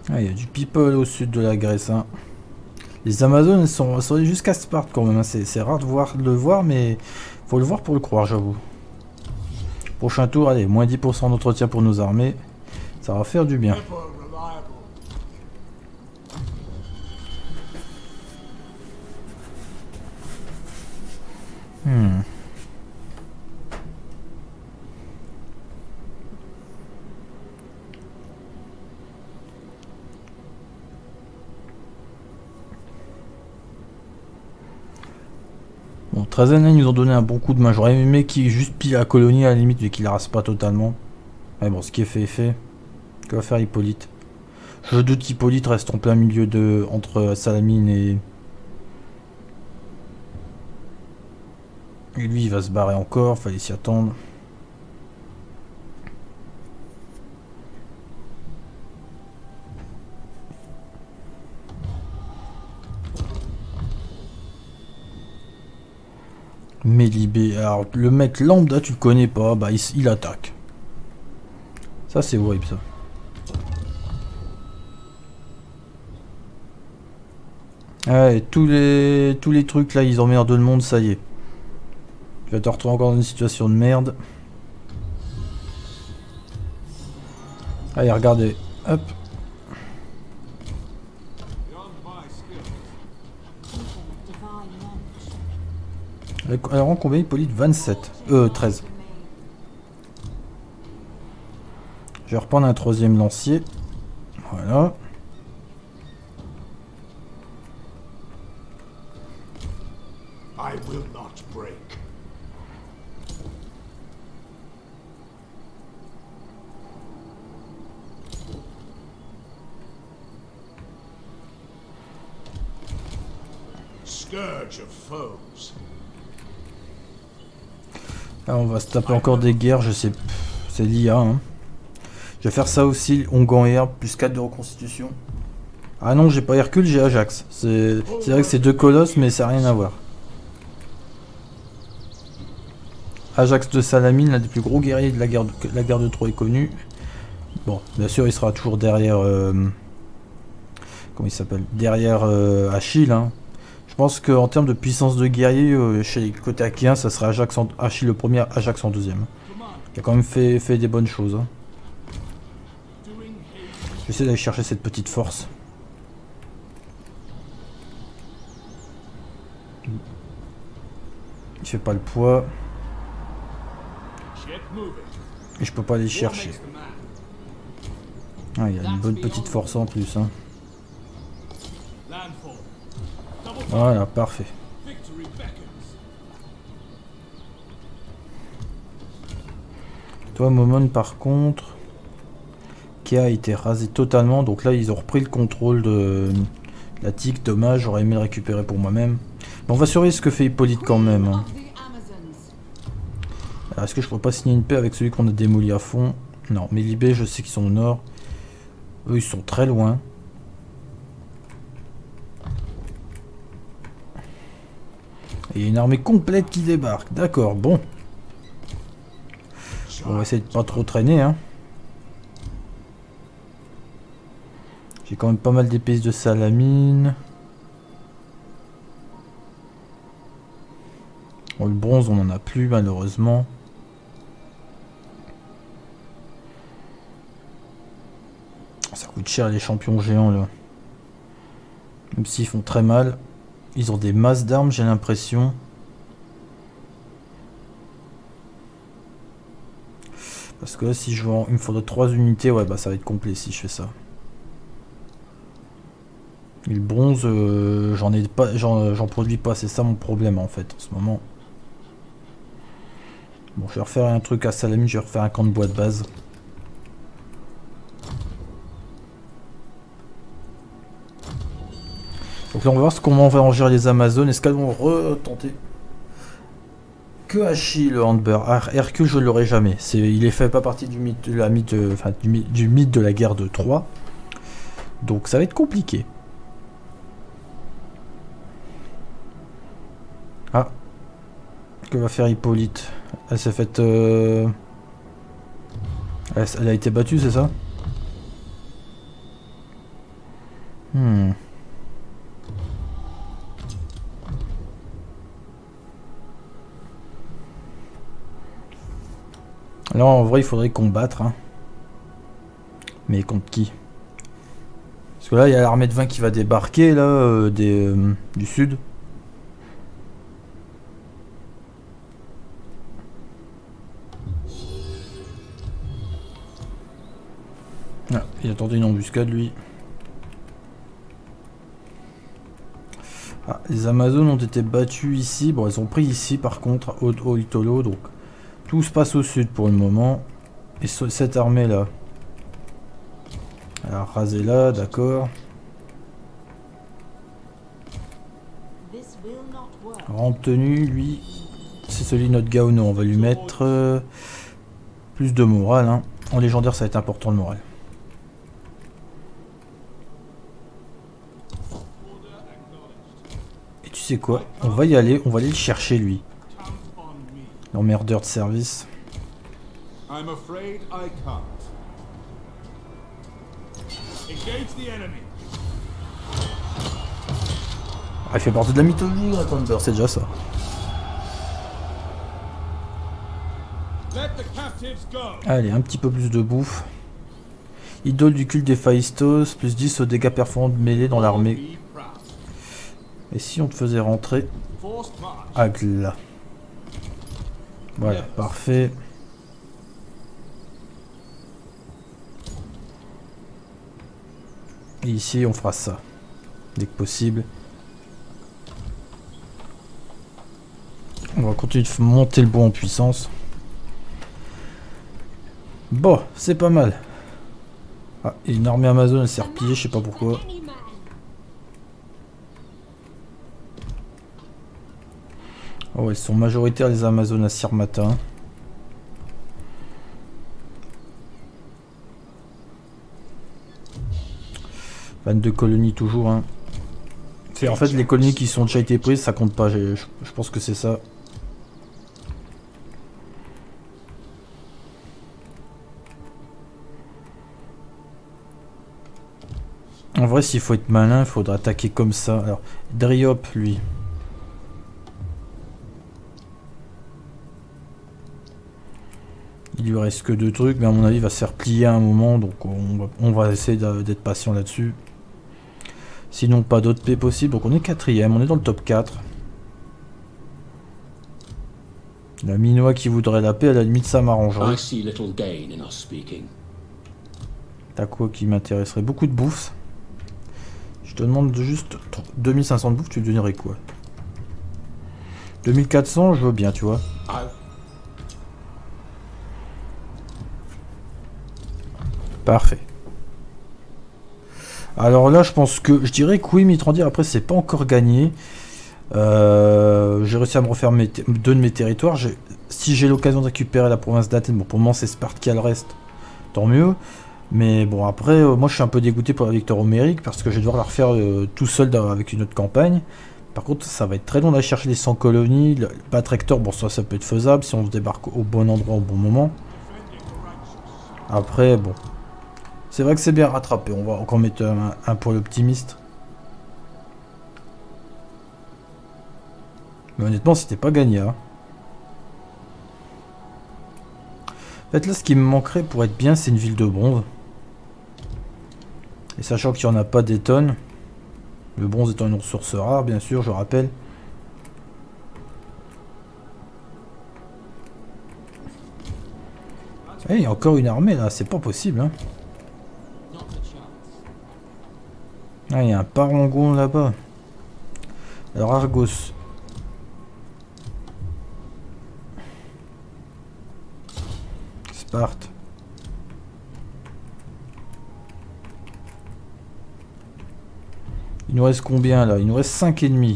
Speaker 1: Ah, il y a du people au sud de la Grèce. Hein. Les Amazones sont, sont jusqu'à Sparte quand même. Hein. C'est rare de, voir, de le voir, mais faut le voir pour le croire, j'avoue. Prochain tour, allez, moins dix pour cent d'entretien pour nos armées. Ça va faire du bien. Hmm. Bon, Trazen, ils nous ont donné un bon coup de main. J'aurais aimé qu'ils juste pillent la colonie à la limite, mais qu'ils la rase pas totalement. Mais bon, ce qui est fait est fait. Que va faire Hippolyte? Je doute qu'Hippolyte reste en plein milieu de entre Salamine et... et lui, il va se barrer encore. Fallait s'y attendre. Mélibé, alors le mec lambda tu le connais pas, bah il, il attaque. Ça c'est horrible ça. Ouais, tous les tous les trucs là ils emmerdent le monde, ça y est. Tu vas te retrouver encore dans une situation de merde. Allez regardez, hop. Elle rend combien Hippolyte? vingt-sept. Euh, treize. Je vais reprendre un troisième lancier. Voilà.
Speaker 2: I will not break. Scourge of foes.
Speaker 1: Ah, on va se taper encore des guerres, je sais. C'est l'I A. Hein. Je vais faire ça aussi, Ongan et Herbe, plus quatre de reconstitution. Ah non, j'ai pas Hercule, j'ai Ajax. C'est vrai que c'est deux colosses, mais ça n'a rien à voir. Ajax de Salamine, l'un des plus gros guerriers de la guerre de, la guerre de Troie est connu. Bon, bien sûr, il sera toujours derrière... Euh, comment il s'appelle? Derrière euh, Achille. Hein. Je pense qu'en termes de puissance de guerrier, euh, chez les côtés achéens, ça serait Ajax en, Achille le premier, Ajax en deuxième. Il a quand même fait, fait des bonnes choses. Hein. J'essaie d'aller chercher cette petite force. Il fait pas le poids. Et je peux pas aller chercher. Ah, il y a une bonne petite force en plus. Hein. Voilà, parfait. Toi, Momon, par contre, qui a été rasé totalement. Donc là, ils ont repris le contrôle de la tique. Dommage, j'aurais aimé le récupérer pour moi-même. Mais on va surveiller ce que fait Hippolyte quand même. Hein. Est-ce que je pourrais pas signer une paix avec celui qu'on a démoli à fond? Non, mais Libé, je sais qu'ils sont au nord. Eux, ils sont très loin. Et il y a une armée complète qui débarque. D'accord, bon. On va essayer de pas trop traîner. Hein. J'ai quand même pas mal d'épices de Salamine. Bon, le bronze, on en a plus malheureusement. Ça coûte cher les champions géants là. Même s'ils font très mal. Ils ont des masses d'armes, j'ai l'impression. Parce que là, si je vends, il me faudrait trois unités, ouais, bah ça va être complet si je fais ça. Et le bronze, euh, j'en ai pas, j'en produis pas, c'est ça mon problème en fait en ce moment. Bon, je vais refaire un truc à Salamine, je vais refaire un camp de bois de base. Donc là, on va voir comment on va en gérer les Amazones. Est-ce qu'elles vont retenter? Que Achille, le Handber. Ah, Hercule, je ne l'aurai jamais. Est, il est fait pas partie du mythe, de la mythe, enfin, du, mythe, du mythe de la guerre de Troie. Donc ça va être compliqué. Ah. Que va faire Hippolyte? Elle s'est faite... Euh... Elle, elle a été battue, c'est ça? Hmm. Là, en vrai, il faudrait combattre. Hein. Mais contre qui? Parce que là, il y a l'armée de vingt qui va débarquer, là, euh, des, euh, du sud. Ah, il attendait une embuscade, lui. Ah, les Amazones ont été battus ici. Bon, elles ont pris ici, par contre, au, au Itolo, donc... Tout se passe au sud pour le moment. Et cette armée là. Alors raser là, d'accord. Rampe tenue, lui. C'est celui de notre Gaono. On va lui mettre euh, plus de morale. Hein. En légendaire, ça va être important le moral. Et tu sais quoi? On va y aller. On va aller le chercher lui. L'emmerdeur de service. I'm afraid I can't. Engage the enemy. Ah, il fait partie de la mythologie, la Thunder, c'est déjà ça. Allez, un petit peu plus de bouffe. Idole du culte des Phaistos, plus dix aux dégâts performants de mêlée dans l'armée. Et si on te faisait rentrer Agla? Voilà, parfait. Et ici, on fera ça. Dès que possible. On va continuer de monter le bois en puissance. Bon, c'est pas mal. Ah, et une armée amazone, elle s'est repliée, je sais pas pourquoi. Oh, ils sont majoritaires les Amazones à Sirmata. vingt-deux colonies toujours. Hein. C'est en fait les colonies qui sont déjà été prises, ça compte pas. Je, je pense que c'est ça. En vrai, s'il faut être malin, il faudra attaquer comme ça. Alors, Dryop, lui. Il lui reste que deux trucs, mais à mon avis, il va se faire plier à un moment, donc on va, on va essayer d'être patient là-dessus. Sinon, pas d'autres paix possible, donc on est quatrième, on est dans le top quatre. La Minoa qui voudrait la paix, à la limite, ça m'arrangerait. T'as quoi qui m'intéresserait? Beaucoup de bouffe. Je te demande de juste deux mille cinq cents de bouffe, tu donnerais quoi? deux mille quatre cents, je veux bien, tu vois. Parfait. Alors là, je pense que je dirais que oui, Mitrandir, après, c'est pas encore gagné. Euh, j'ai réussi à me refaire mes deux de mes territoires. Si j'ai l'occasion de récupérer la province d'Athènes, bon, pour le moment, c'est Sparte qui a le reste, tant mieux. Mais bon, après, euh, moi, je suis un peu dégoûté pour la victoire homérique parce que je vais devoir la refaire euh, tout seul avec une autre campagne. Par contre, ça va être très long d'aller chercher les cent colonies. Le battre Hector, bon, ça, ça peut être faisable si on se débarque au bon endroit au bon moment. Après, bon. C'est vrai que c'est bien rattrapé, on va encore mettre un, un pour l'optimiste. Mais honnêtement, c'était pas gagné. Hein. En fait, là, ce qui me manquerait pour être bien, c'est une ville de bronze. Et sachant qu'il n'y en a pas des tonnes. Le bronze étant une ressource rare, bien sûr, je rappelle. Eh, il y a encore une armée, là, c'est pas possible, hein. Ah, il y a un parangon là-bas. Alors, Argos. Sparte. Il nous reste combien là? Il nous reste cinq ennemis.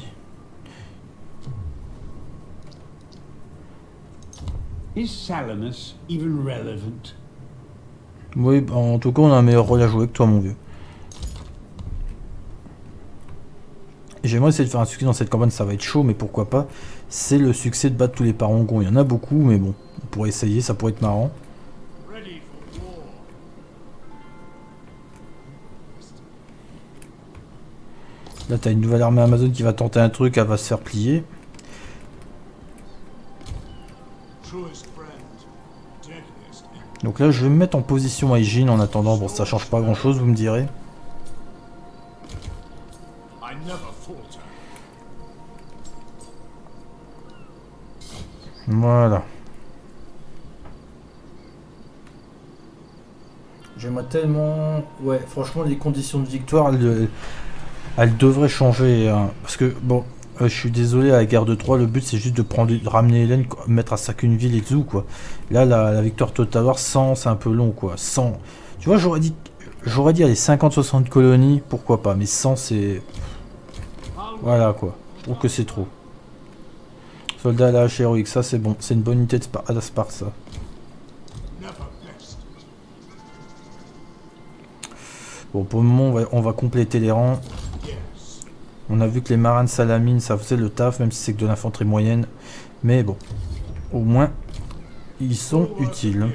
Speaker 1: Is Salamis even relevant? Oui, en tout cas, on a un meilleur rôle à jouer que toi, mon vieux. J'aimerais essayer de faire un succès dans cette campagne, ça va être chaud, mais pourquoi pas. C'est le succès de battre tous les parangons. Il y en a beaucoup, mais bon, on pourrait essayer, ça pourrait être marrant. Là, t'as une nouvelle armée Amazon qui va tenter un truc, elle va se faire plier. Donc là, je vais me mettre en position hygiene en attendant. Bon, ça change pas grand chose, vous me direz. Voilà. J'aimerais tellement... Ouais, franchement, les conditions de victoire, elles, elles devraient changer. Hein. Parce que, bon, euh, je suis désolé, à la guerre de Troie, le but, c'est juste de prendre, de ramener Hélène, mettre à sac une ville et tout, quoi. Là, la, la victoire totale, cent, c'est un peu long, quoi. cent. Tu vois, j'aurais dit... J'aurais dit, allez, cinquante soixante colonies, pourquoi pas. Mais cent, c'est... Voilà, quoi. Je trouve que c'est trop. Soldat à la hache héroïque, ça, c'est bon. C'est une bonne unité de Spar à la Sparte, ça. Bon, pour le moment, on va, on va compléter les rangs. On a vu que les marins de Salamine, ça faisait le taf, même si c'est que de l'infanterie moyenne. Mais bon, au moins, ils sont utiles.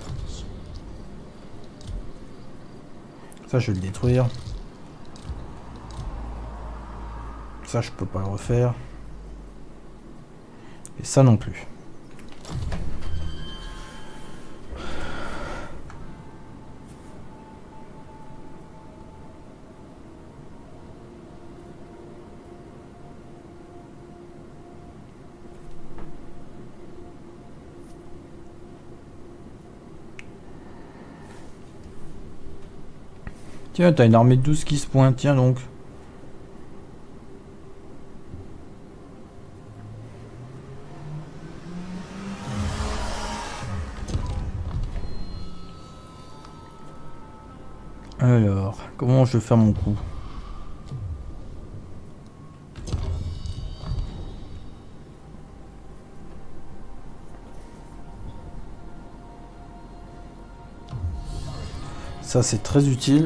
Speaker 1: Ça, je vais le détruire. Ça, je peux pas le refaire. Et ça non plus. Tiens, t'as une armée de douze qui se pointe, tiens donc. Alors, comment je vais faire mon coup? Ça, c'est très utile.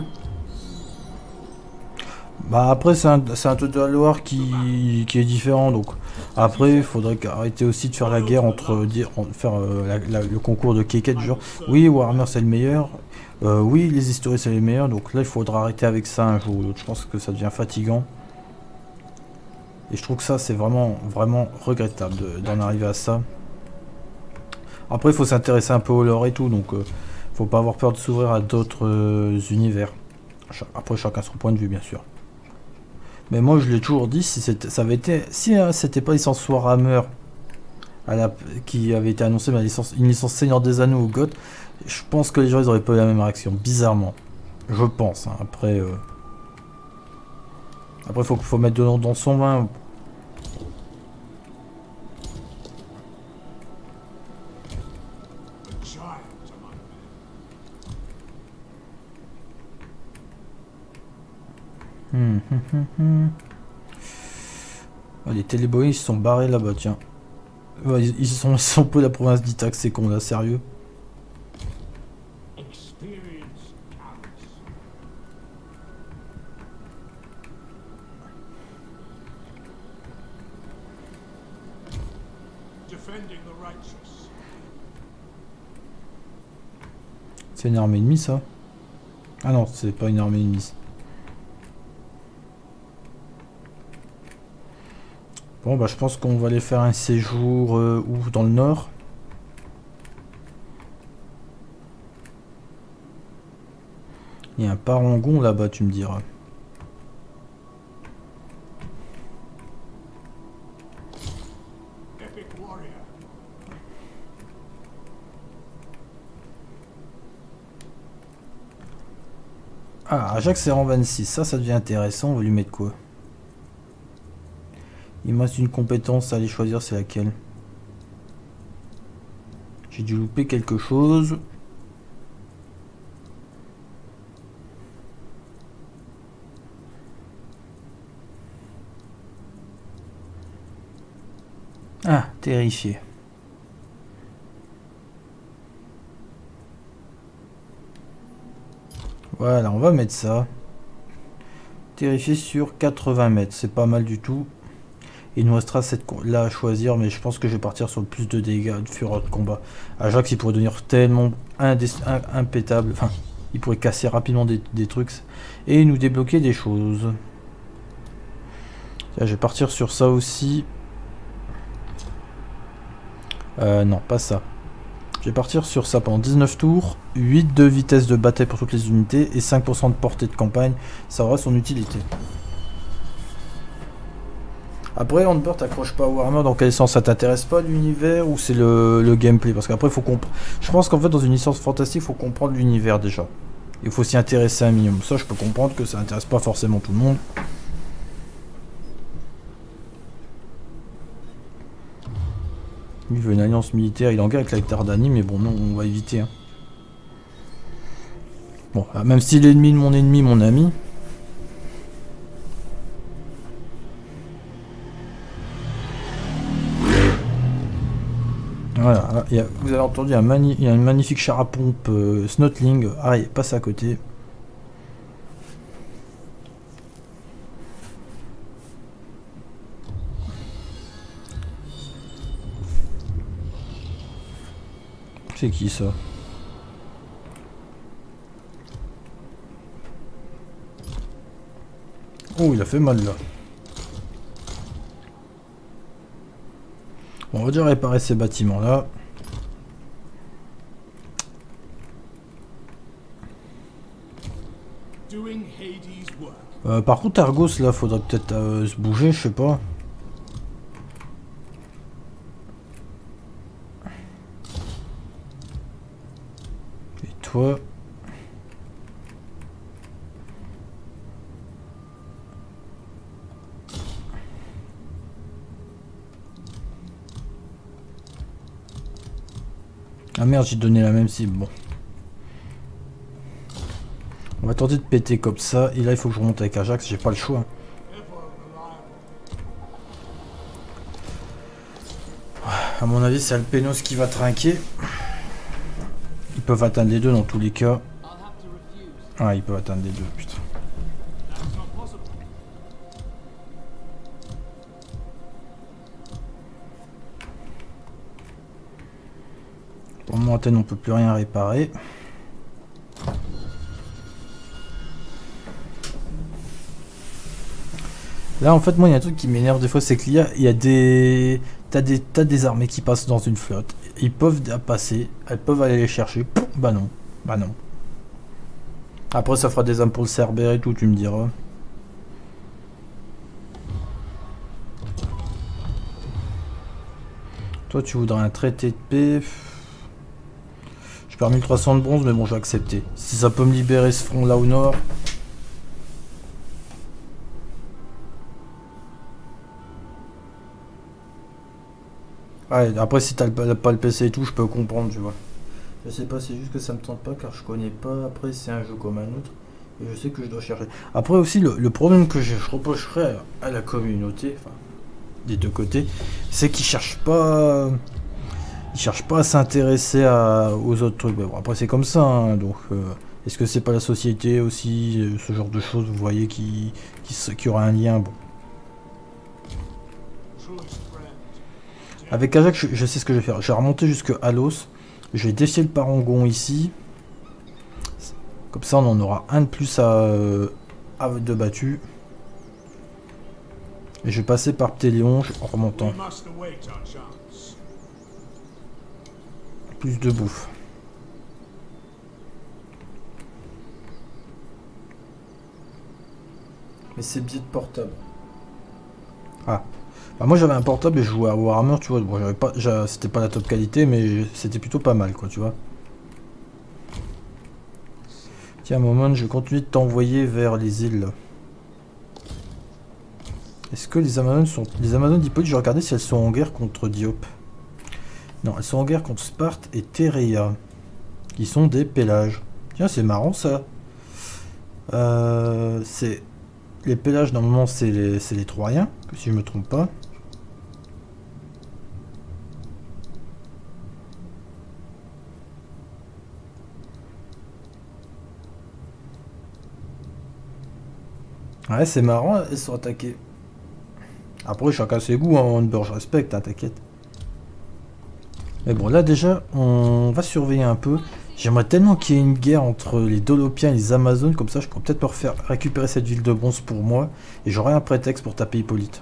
Speaker 1: Bah après c'est un, un Total War qui, qui est différent, donc après il faudrait arrêter aussi de faire la guerre entre dire faire euh, la, la, le concours de Keket, genre oui Warhammer c'est le meilleur, euh, oui les historiens c'est les meilleurs, donc là il faudra arrêter avec ça un jour ou l'autre. Je pense que ça devient fatigant et je trouve que ça c'est vraiment vraiment regrettable d'en arriver à ça. Après il faut s'intéresser un peu au lore et tout, donc euh, faut pas avoir peur de s'ouvrir à d'autres euh, univers. Après chacun son point de vue bien sûr. Mais moi je l'ai toujours dit, si ça avait été, si hein, c'était pas licence Warhammer à la, qui avait été annoncée, mais la licence, une licence Seigneur des Anneaux ou Goth, je pense que les gens ils auraient pas eu la même réaction, bizarrement. Je pense. Hein. Après, euh... après faut faut mettre de l'eau dans son vin. Hum, hum, hum, hum. Oh, les téléboïs ils se sont barrés là-bas, tiens. Ouais, ils, ils sont ils sont peu la province d'Itaque, c'est con là, sérieux. C'est une armée ennemie ça? Ah non, c'est pas une armée ennemie. Bon bah je pense qu'on va aller faire un séjour euh, où dans le nord. Il y a un parangon là-bas, tu me diras. Ah, Ajax c'est rang vingt-six, ça ça devient intéressant, on va lui mettre quoi? Il me reste une compétence à aller choisir, c'est laquelle? J'ai dû louper quelque chose. Ah, terrifié. Voilà, on va mettre ça. Terrifié sur quatre-vingts mètres, c'est pas mal du tout. Il nous restera cette là à choisir, mais je pense que je vais partir sur le plus de dégâts de fureur de combat. Ajax il pourrait devenir tellement impétable, enfin il pourrait casser rapidement des, des trucs et nous débloquer des choses. Tiens, je vais partir sur ça aussi. Euh, non, pas ça. Je vais partir sur ça pendant dix-neuf tours. huit de vitesse de bataille pour toutes les unités et cinq pour cent de portée de campagne. Ça aura son utilité. Après, Handbird t'accroche pas à Warhammer, dans quel sens? Ça t'intéresse pas l'univers ou c'est le, le gameplay? Parce qu'après, il faut comprendre. Je pense qu'en fait, dans une licence fantastique, il faut comprendre l'univers déjà. Il faut s'y intéresser un minimum. Ça, je peux comprendre que ça intéresse pas forcément tout le monde. Lui, il veut une alliance militaire. Il est en guerre avec la Tardanie, mais bon, non, on va éviter. Hein. Bon, même si l'ennemi de mon ennemi, mon ami. Voilà, il y a, vous avez entendu, un mani il y a une magnifique char à pompe euh, Snotling. Ah, il passe à côté. C'est qui ça? Oh, il a fait mal là. Bon, on va déjà réparer ces bâtiments là. Euh, par contre, Argos là, faudrait peut-être euh, se bouger, je sais pas. Et toi? Ah merde, j'ai donné la même cible, bon. On va tenter de péter comme ça, et là il faut que je remonte avec Ajax, j'ai pas le choix. À mon avis, c'est Alpenos qui va trinquer. Ils peuvent atteindre les deux dans tous les cas. Ah, ils peuvent atteindre les deux, putain. Pour Montaigne, on peut plus rien réparer. Là, en fait, moi, il y a un truc qui m'énerve des fois, c'est qu'il y a, il y a des... T'as des, t'as des armées qui passent dans une flotte. Ils peuvent passer, elles peuvent aller les chercher. Pouf, bah non, bah non. Après, ça fera des armes pour le Cerbère et tout, tu me diras. Toi, tu voudrais un traité de paix. Je perds mille trois cents de bronze, mais bon, je vais accepter. Si ça peut me libérer ce front là au nord. Ouais, après, si t'as pas le P C et tout, je peux comprendre, tu vois. Je sais pas, c'est juste que ça me tente pas car je connais pas. Après, c'est un jeu comme un autre. Et je sais que je dois chercher. Après, aussi, le, le problème que je, je reprocherais à la communauté, enfin, des deux côtés, c'est qu'ils cherchent pas. Ils cherchent pas à s'intéresser aux autres trucs. Bon, après, c'est comme ça, hein, donc. Euh, Est-ce que c'est pas la société aussi, euh, ce genre de choses, vous voyez, qui, qui, qui aura un lien, bon. Avec Ajax, je, je sais ce que je vais faire. Je vais remonter jusque Halos. Je vais défier le Parangon ici. Comme ça, on en aura un de plus à, euh, à de battu. Et je vais passer par Ptéléon en remontant. Plus de bouffe. Mais c'est biais de portable. Ah. Bah moi j'avais un portable et je jouais à Warhammer, tu vois. Bon, j'avais pas, c'était pas la top qualité, mais c'était plutôt pas mal, quoi, tu vois. Tiens, un moment, je continue de t'envoyer vers les îles. Est-ce que les Amazones sont... Les Amazones d'Hippolyte, je vais regarder si elles sont en guerre contre Diop. Non, elles sont en guerre contre Sparte et Théréa. Qui sont des pélages. Tiens, c'est marrant, ça. Euh, c'est... Les pélages, normalement, c'est les, les Troyens, si je me trompe pas. Ouais, c'est marrant, elles sont attaquées. Après, chacun ses goûts, hein, Handbird, je respecte, hein, t'inquiète. Mais bon, là, déjà, on va surveiller un peu. J'aimerais tellement qu'il y ait une guerre entre les Dolopiens et les Amazones, comme ça je pourrais peut-être me refaire récupérer cette ville de bronze pour moi, et j'aurai un prétexte pour taper Hippolyte.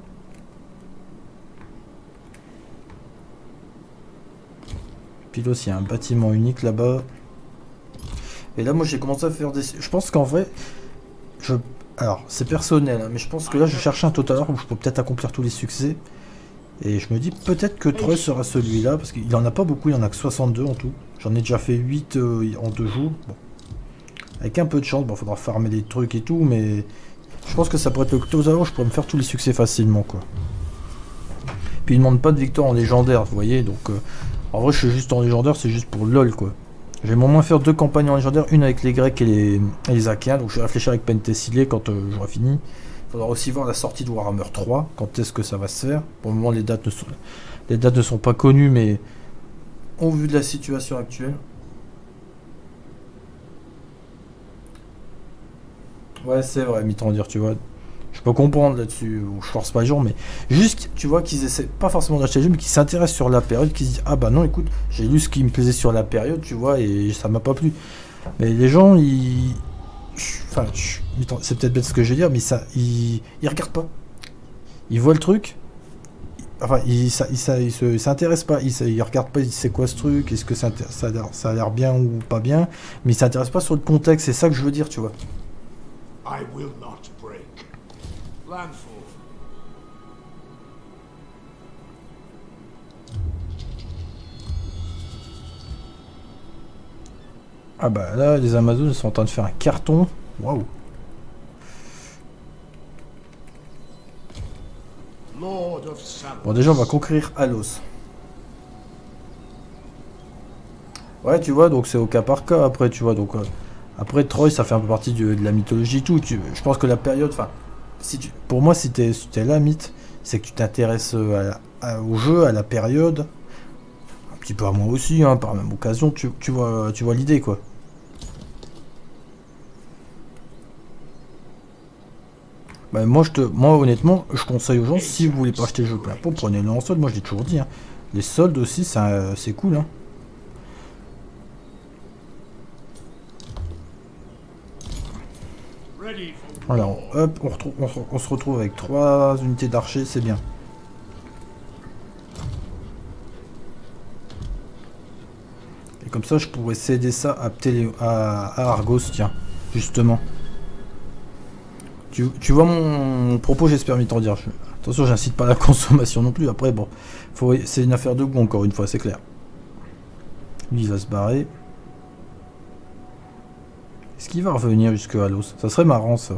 Speaker 1: Pilos, il y a un bâtiment unique là-bas. Et là, moi, j'ai commencé à faire des... Je pense qu'en vrai, je... Alors, c'est personnel, hein, mais je pense que là, je cherchais un total où je peux peut-être accomplir tous les succès. Et je me dis peut-être que Troy sera celui-là, parce qu'il en a pas beaucoup, il en a que soixante-deux en tout. J'en ai déjà fait huit euh, en deux jours. Bon. Avec un peu de chance, bon, faudra farmer des trucs et tout, mais je pense que ça pourrait être le total où je pourrais me faire tous les succès facilement, quoi. Puis il ne demande pas de victoire en légendaire, vous voyez, donc... Euh, en vrai, je suis juste en légendaire, c'est juste pour LOL, quoi. Je vais au moins faire deux campagnes en légendaire, une avec les Grecs et les, et les Achaeens, donc je vais réfléchir avec Pentessilé quand euh, j'aurai fini. Il faudra aussi voir la sortie de Warhammer trois, quand est-ce que ça va se faire. Pour le moment, les dates ne sont, les dates ne sont pas connues, mais au vu de la situation actuelle. Ouais, c'est vrai, mi-temps-dire, tu vois. Je peux comprendre là-dessus, je force pas les gens, mais juste, tu vois, qu'ils essaient pas forcément d'acheter le jeu, mais qu'ils s'intéressent sur la période, qu'ils se disent, ah bah non, écoute, j'ai lu ce qui me plaisait sur la période, tu vois, et ça m'a pas plu. Mais les gens, ils... Enfin, c'est peut-être bête ce que je vais dire, mais ça, ils, ils regardent pas. Ils voient le truc, enfin, ils s'intéressent pas, ils, ils regardent pas, ils disent c'est quoi ce truc, est-ce que ça, ça, ça a l'air bien ou pas bien, mais ils s'intéressent pas sur le contexte, c'est ça que je veux dire, tu vois.
Speaker 2: I will not break. Landfall.
Speaker 1: Ah bah là, les Amazones sont en train de faire un carton. Waouh. Bon, déjà, on va conquérir Alos. Ouais, tu vois, donc c'est au cas par cas après, tu vois. Donc, euh, après, Troy, ça fait un peu partie de, de la mythologie et tout. Tu, je pense que la période, enfin, si tu, pour moi, si t'es si t'es là, mythe, c'est que tu t'intéresses à, à, au jeu, à la période. Un petit peu à moi aussi, hein, par la même occasion, tu, tu vois, tu vois l'idée, quoi. Bah, moi, je te, moi, honnêtement, je conseille aux gens, si vous voulez pas acheter le jeu plein pot, prenez-le en solde. Moi, je l'ai toujours dit. Hein. Les soldes aussi, c'est cool. Hein. Voilà, on, hop, on, retrouve, on, on se retrouve avec trois unités d'archers, c'est bien. Et comme ça, je pourrais céder ça à, Ptélé, à, à Argos, tiens, justement. Tu, tu vois mon, mon propos, j'espère m'y t'en dire. Je, attention, j'incite pas à la consommation non plus. Après, bon, c'est une affaire de goût, encore une fois, c'est clair. Lui, il va se barrer. Est-ce qu'il va revenir jusque Alos? Ça serait marrant, ça.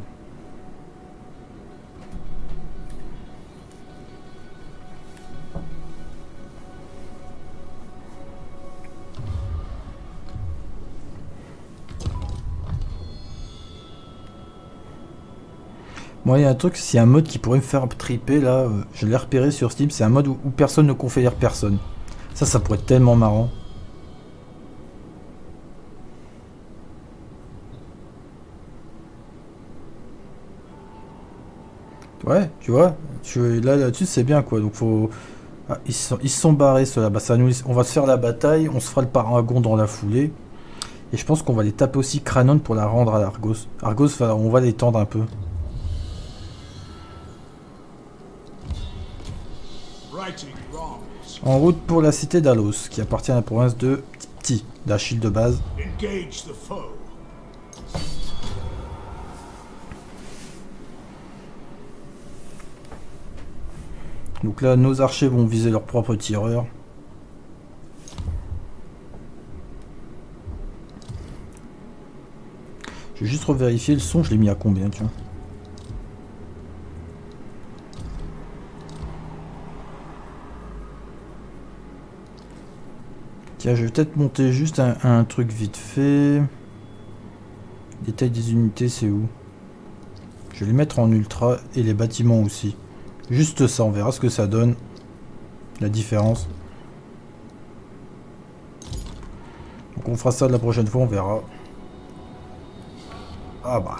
Speaker 1: Moi, il y a un truc, c'est un mode qui pourrait me faire triper, là, euh, je l'ai repéré sur Steam, c'est un mode où, où personne ne confédère personne. Ça, ça pourrait être tellement marrant. Ouais, tu vois, tu, là, là-dessus, c'est bien, quoi, donc faut... Ah, ils, sont, ils se sont barrés, ceux-là, bah, ça nous, on va se faire la bataille, on se fera le paragon dans la foulée, et je pense qu'on va les taper aussi Cranon pour la rendre à Argos. Argos, on va les tendre un peu. En route pour la cité d'Alos, qui appartient à la province de Pti, d'Achille de base. Donc là, nos archers vont viser leurs propres tireurs. Je vais juste revérifier le son, je l'ai mis à combien, tu vois. Tiens, je vais peut-être monter juste un, un truc vite fait. Détail des unités, c'est où? Je vais les mettre en ultra et les bâtiments aussi. Juste ça, on verra ce que ça donne. La différence. Donc on fera ça la prochaine fois, on verra. Ah bah.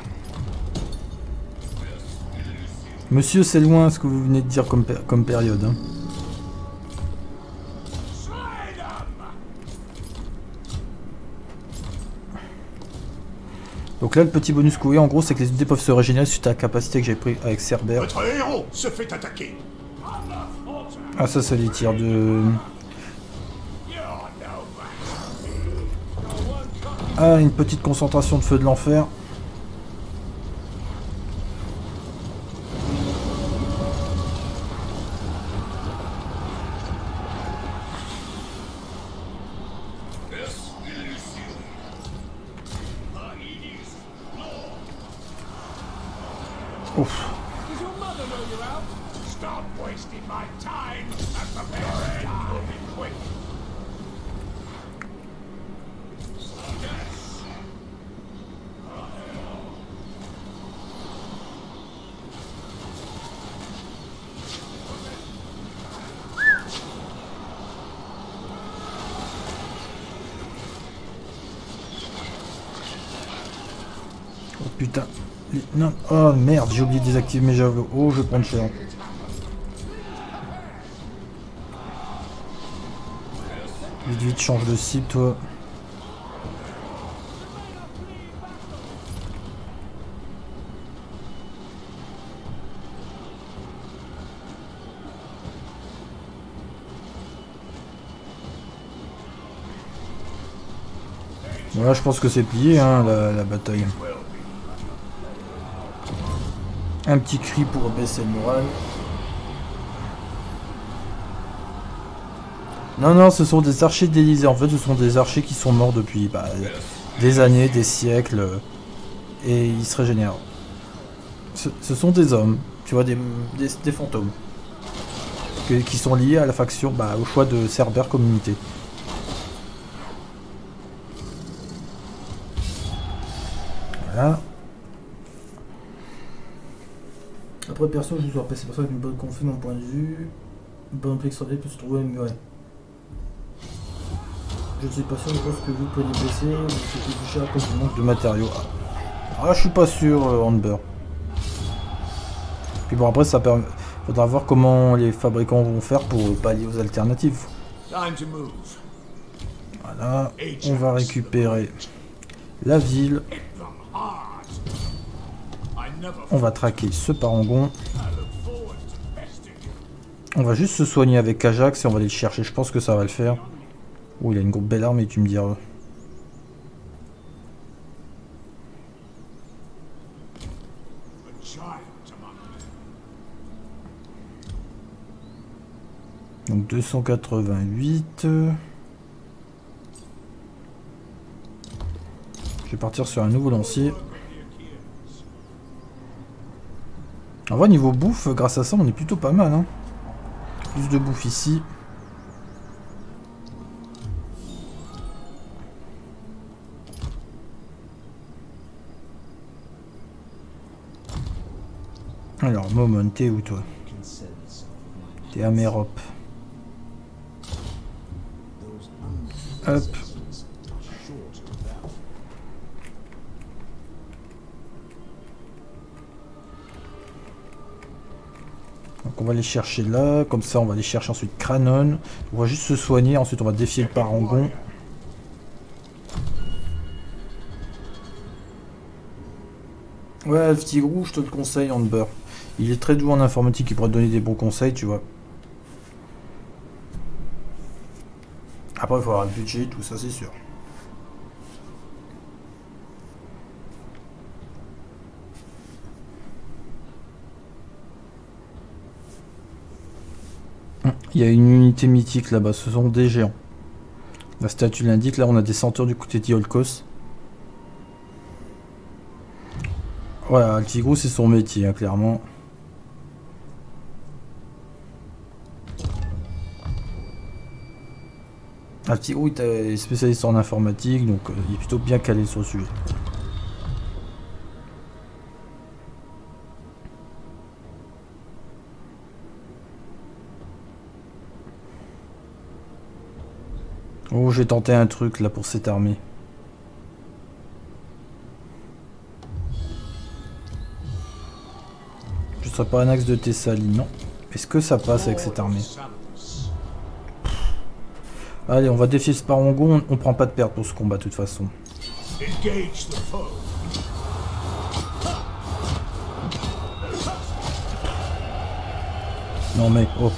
Speaker 1: Monsieur, c'est loin ce que vous venez de dire comme, comme période. Hein. Donc là, le petit bonus coué, en gros, c'est que les unités peuvent se régénérer suite à la capacité que j'ai pris avec Cerber.
Speaker 2: Votre héros se fait attaquer.
Speaker 1: Ah, ça, c'est les tirs de... Ah, une petite concentration de feu de l'enfer. Ouf. Oh putain. Non. Oh merde, j'ai oublié de désactiver mes javelots. Oh, je vais prendre cher. Vite, vite, change de cible, toi. Voilà, je pense que c'est plié, hein, la, la bataille. Un petit cri pour baisser le moral. Non, non, ce sont des archers d'Élysée. En fait, ce sont des archers qui sont morts depuis bah, des années, des siècles. Et ils se régénèrent. Ce, ce sont des hommes, tu vois, des, des, des fantômes. Que, qui sont liés à la faction, bah, au choix de Cerber Communauté. Voilà. Après, perso, je joue sur P C, c'est pour ça qu'une bonne config, mon point de vue. Une bonne extraordinaire peut se trouver mieux, ouais. Je ne suis pas sûr, je pense que vous pouvez les baisser, mais c'est plus cher à cause du manque de matériaux. Ah, je suis pas sûr, euh, Amber. Puis bon, après, ça permet. Faudra voir comment les fabricants vont faire pour pallier aux alternatives. Voilà, on va récupérer la ville. On va traquer ce parangon. On va juste se soigner avec Ajax et on va aller le chercher. Je pense que ça va le faire. Oh, il a une belle arme, tu me diras. Donc deux cent quatre-vingt-huit. Je vais partir sur un nouveau lancier. En vrai, niveau bouffe, grâce à ça, on est plutôt pas mal, hein. Plus de bouffe ici. Alors, Momon, t'es où, toi? T'es à Mérop. Hop. Donc on va les chercher là, comme ça on va aller chercher ensuite Kranon. On va juste se soigner, ensuite on va défier le parangon. Ouais, le petit gros, je te le conseille, Amber. Il est très doux en informatique, il pourra te donner des bons conseils, tu vois. Après, il faut avoir le budget, tout ça, c'est sûr. Il y a une unité mythique là-bas, ce sont des géants. La statue l'indique, là on a des centaures du côté d'Iolkos. Voilà, le Tigrou c'est son métier, hein, clairement. Ah, le Tigrou est spécialiste en informatique, donc euh, il est plutôt bien calé sur le sujet. Oh, j'ai tenté un truc là pour cette armée. Je serais pas un axe de Thessalie, non. Est-ce que ça passe avec cette armée? Allez, on va défier ce parangon, on prend pas de perte pour ce combat de toute façon. Non mais, oh.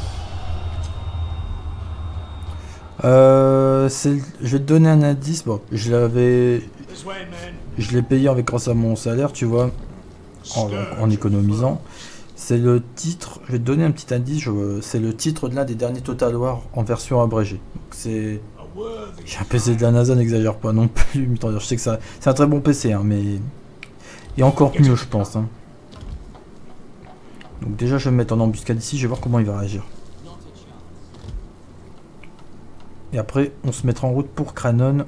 Speaker 1: Euh, c'est, je vais te donner un indice. Bon, je l'avais, je l'ai payé avec grâce à mon salaire, tu vois, en, en économisant. C'est le titre. Je vais te donner un petit indice. C'est le titre de l'un des derniers Total War en version abrégée. C'est, j'ai un P C de la NASA, n'exagère pas non plus. Je sais que ça, c'est un très bon P C, hein, mais et encore mieux, je pense. Hein. Donc déjà, je vais me mettre en embuscade ici. Je vais voir comment il va réagir. Et après, on se mettra en route pour Kranon.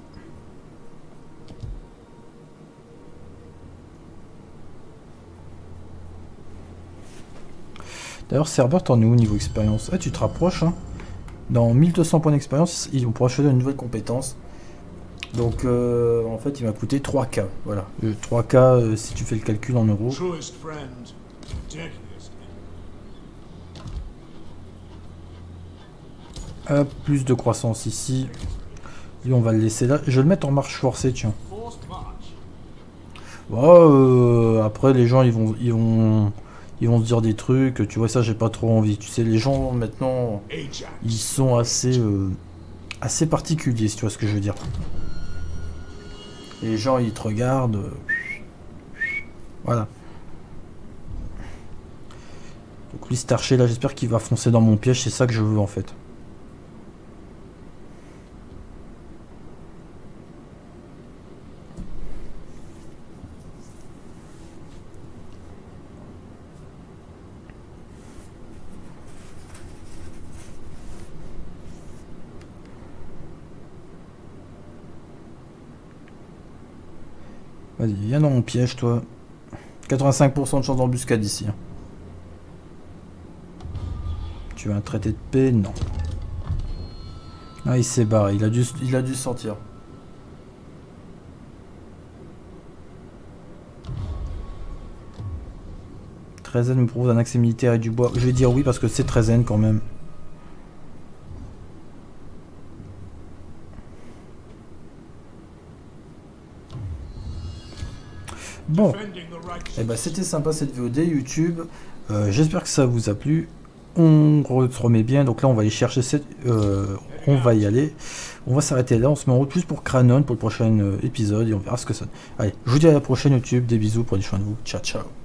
Speaker 1: D'ailleurs, Cerbert, t'en es où niveau expérience? Ah, tu te rapproches. Hein. Dans mille deux cents points d'expérience, on pourra choisir une nouvelle compétence. Donc, euh, en fait, il m'a coûté trois K. Voilà. Euh, trois K, euh, si tu fais le calcul en euros. Hop, plus de croissance ici. Lui, on va le laisser là. Je vais le mettre en marche forcée, tiens. Oh, euh, après, les gens, ils vont, ils vont, ils vont se dire des trucs. Tu vois, ça, j'ai pas trop envie. Tu sais, les gens, maintenant, ils sont assez, euh, assez particuliers, si tu vois ce que je veux dire. Les gens, ils te regardent. Voilà. Donc, lui, cet archer, là, j'espère qu'il va foncer dans mon piège. C'est ça que je veux, en fait. Vas-y, viens dans mon piège, toi. quatre-vingt-cinq pour cent de chance d'embuscade ici. Hein. Tu veux un traité de paix? Non. Ah, il s'est barré. Il a dû, il a dû sortir. Treizaine me propose un accès militaire et du bois. Je vais dire oui parce que c'est Treizaine quand même. Bon, eh ben, c'était sympa cette V O D YouTube. Euh, J'espère que ça vous a plu. On se remet bien. Donc là, on va aller chercher cette. Euh, on va y aller. On va s'arrêter là. On se met en route plus pour Kranon pour le prochain euh, épisode et on verra ce que ça. Allez, je vous dis à la prochaine YouTube. Des bisous. Prenez soin de vous. Ciao, ciao.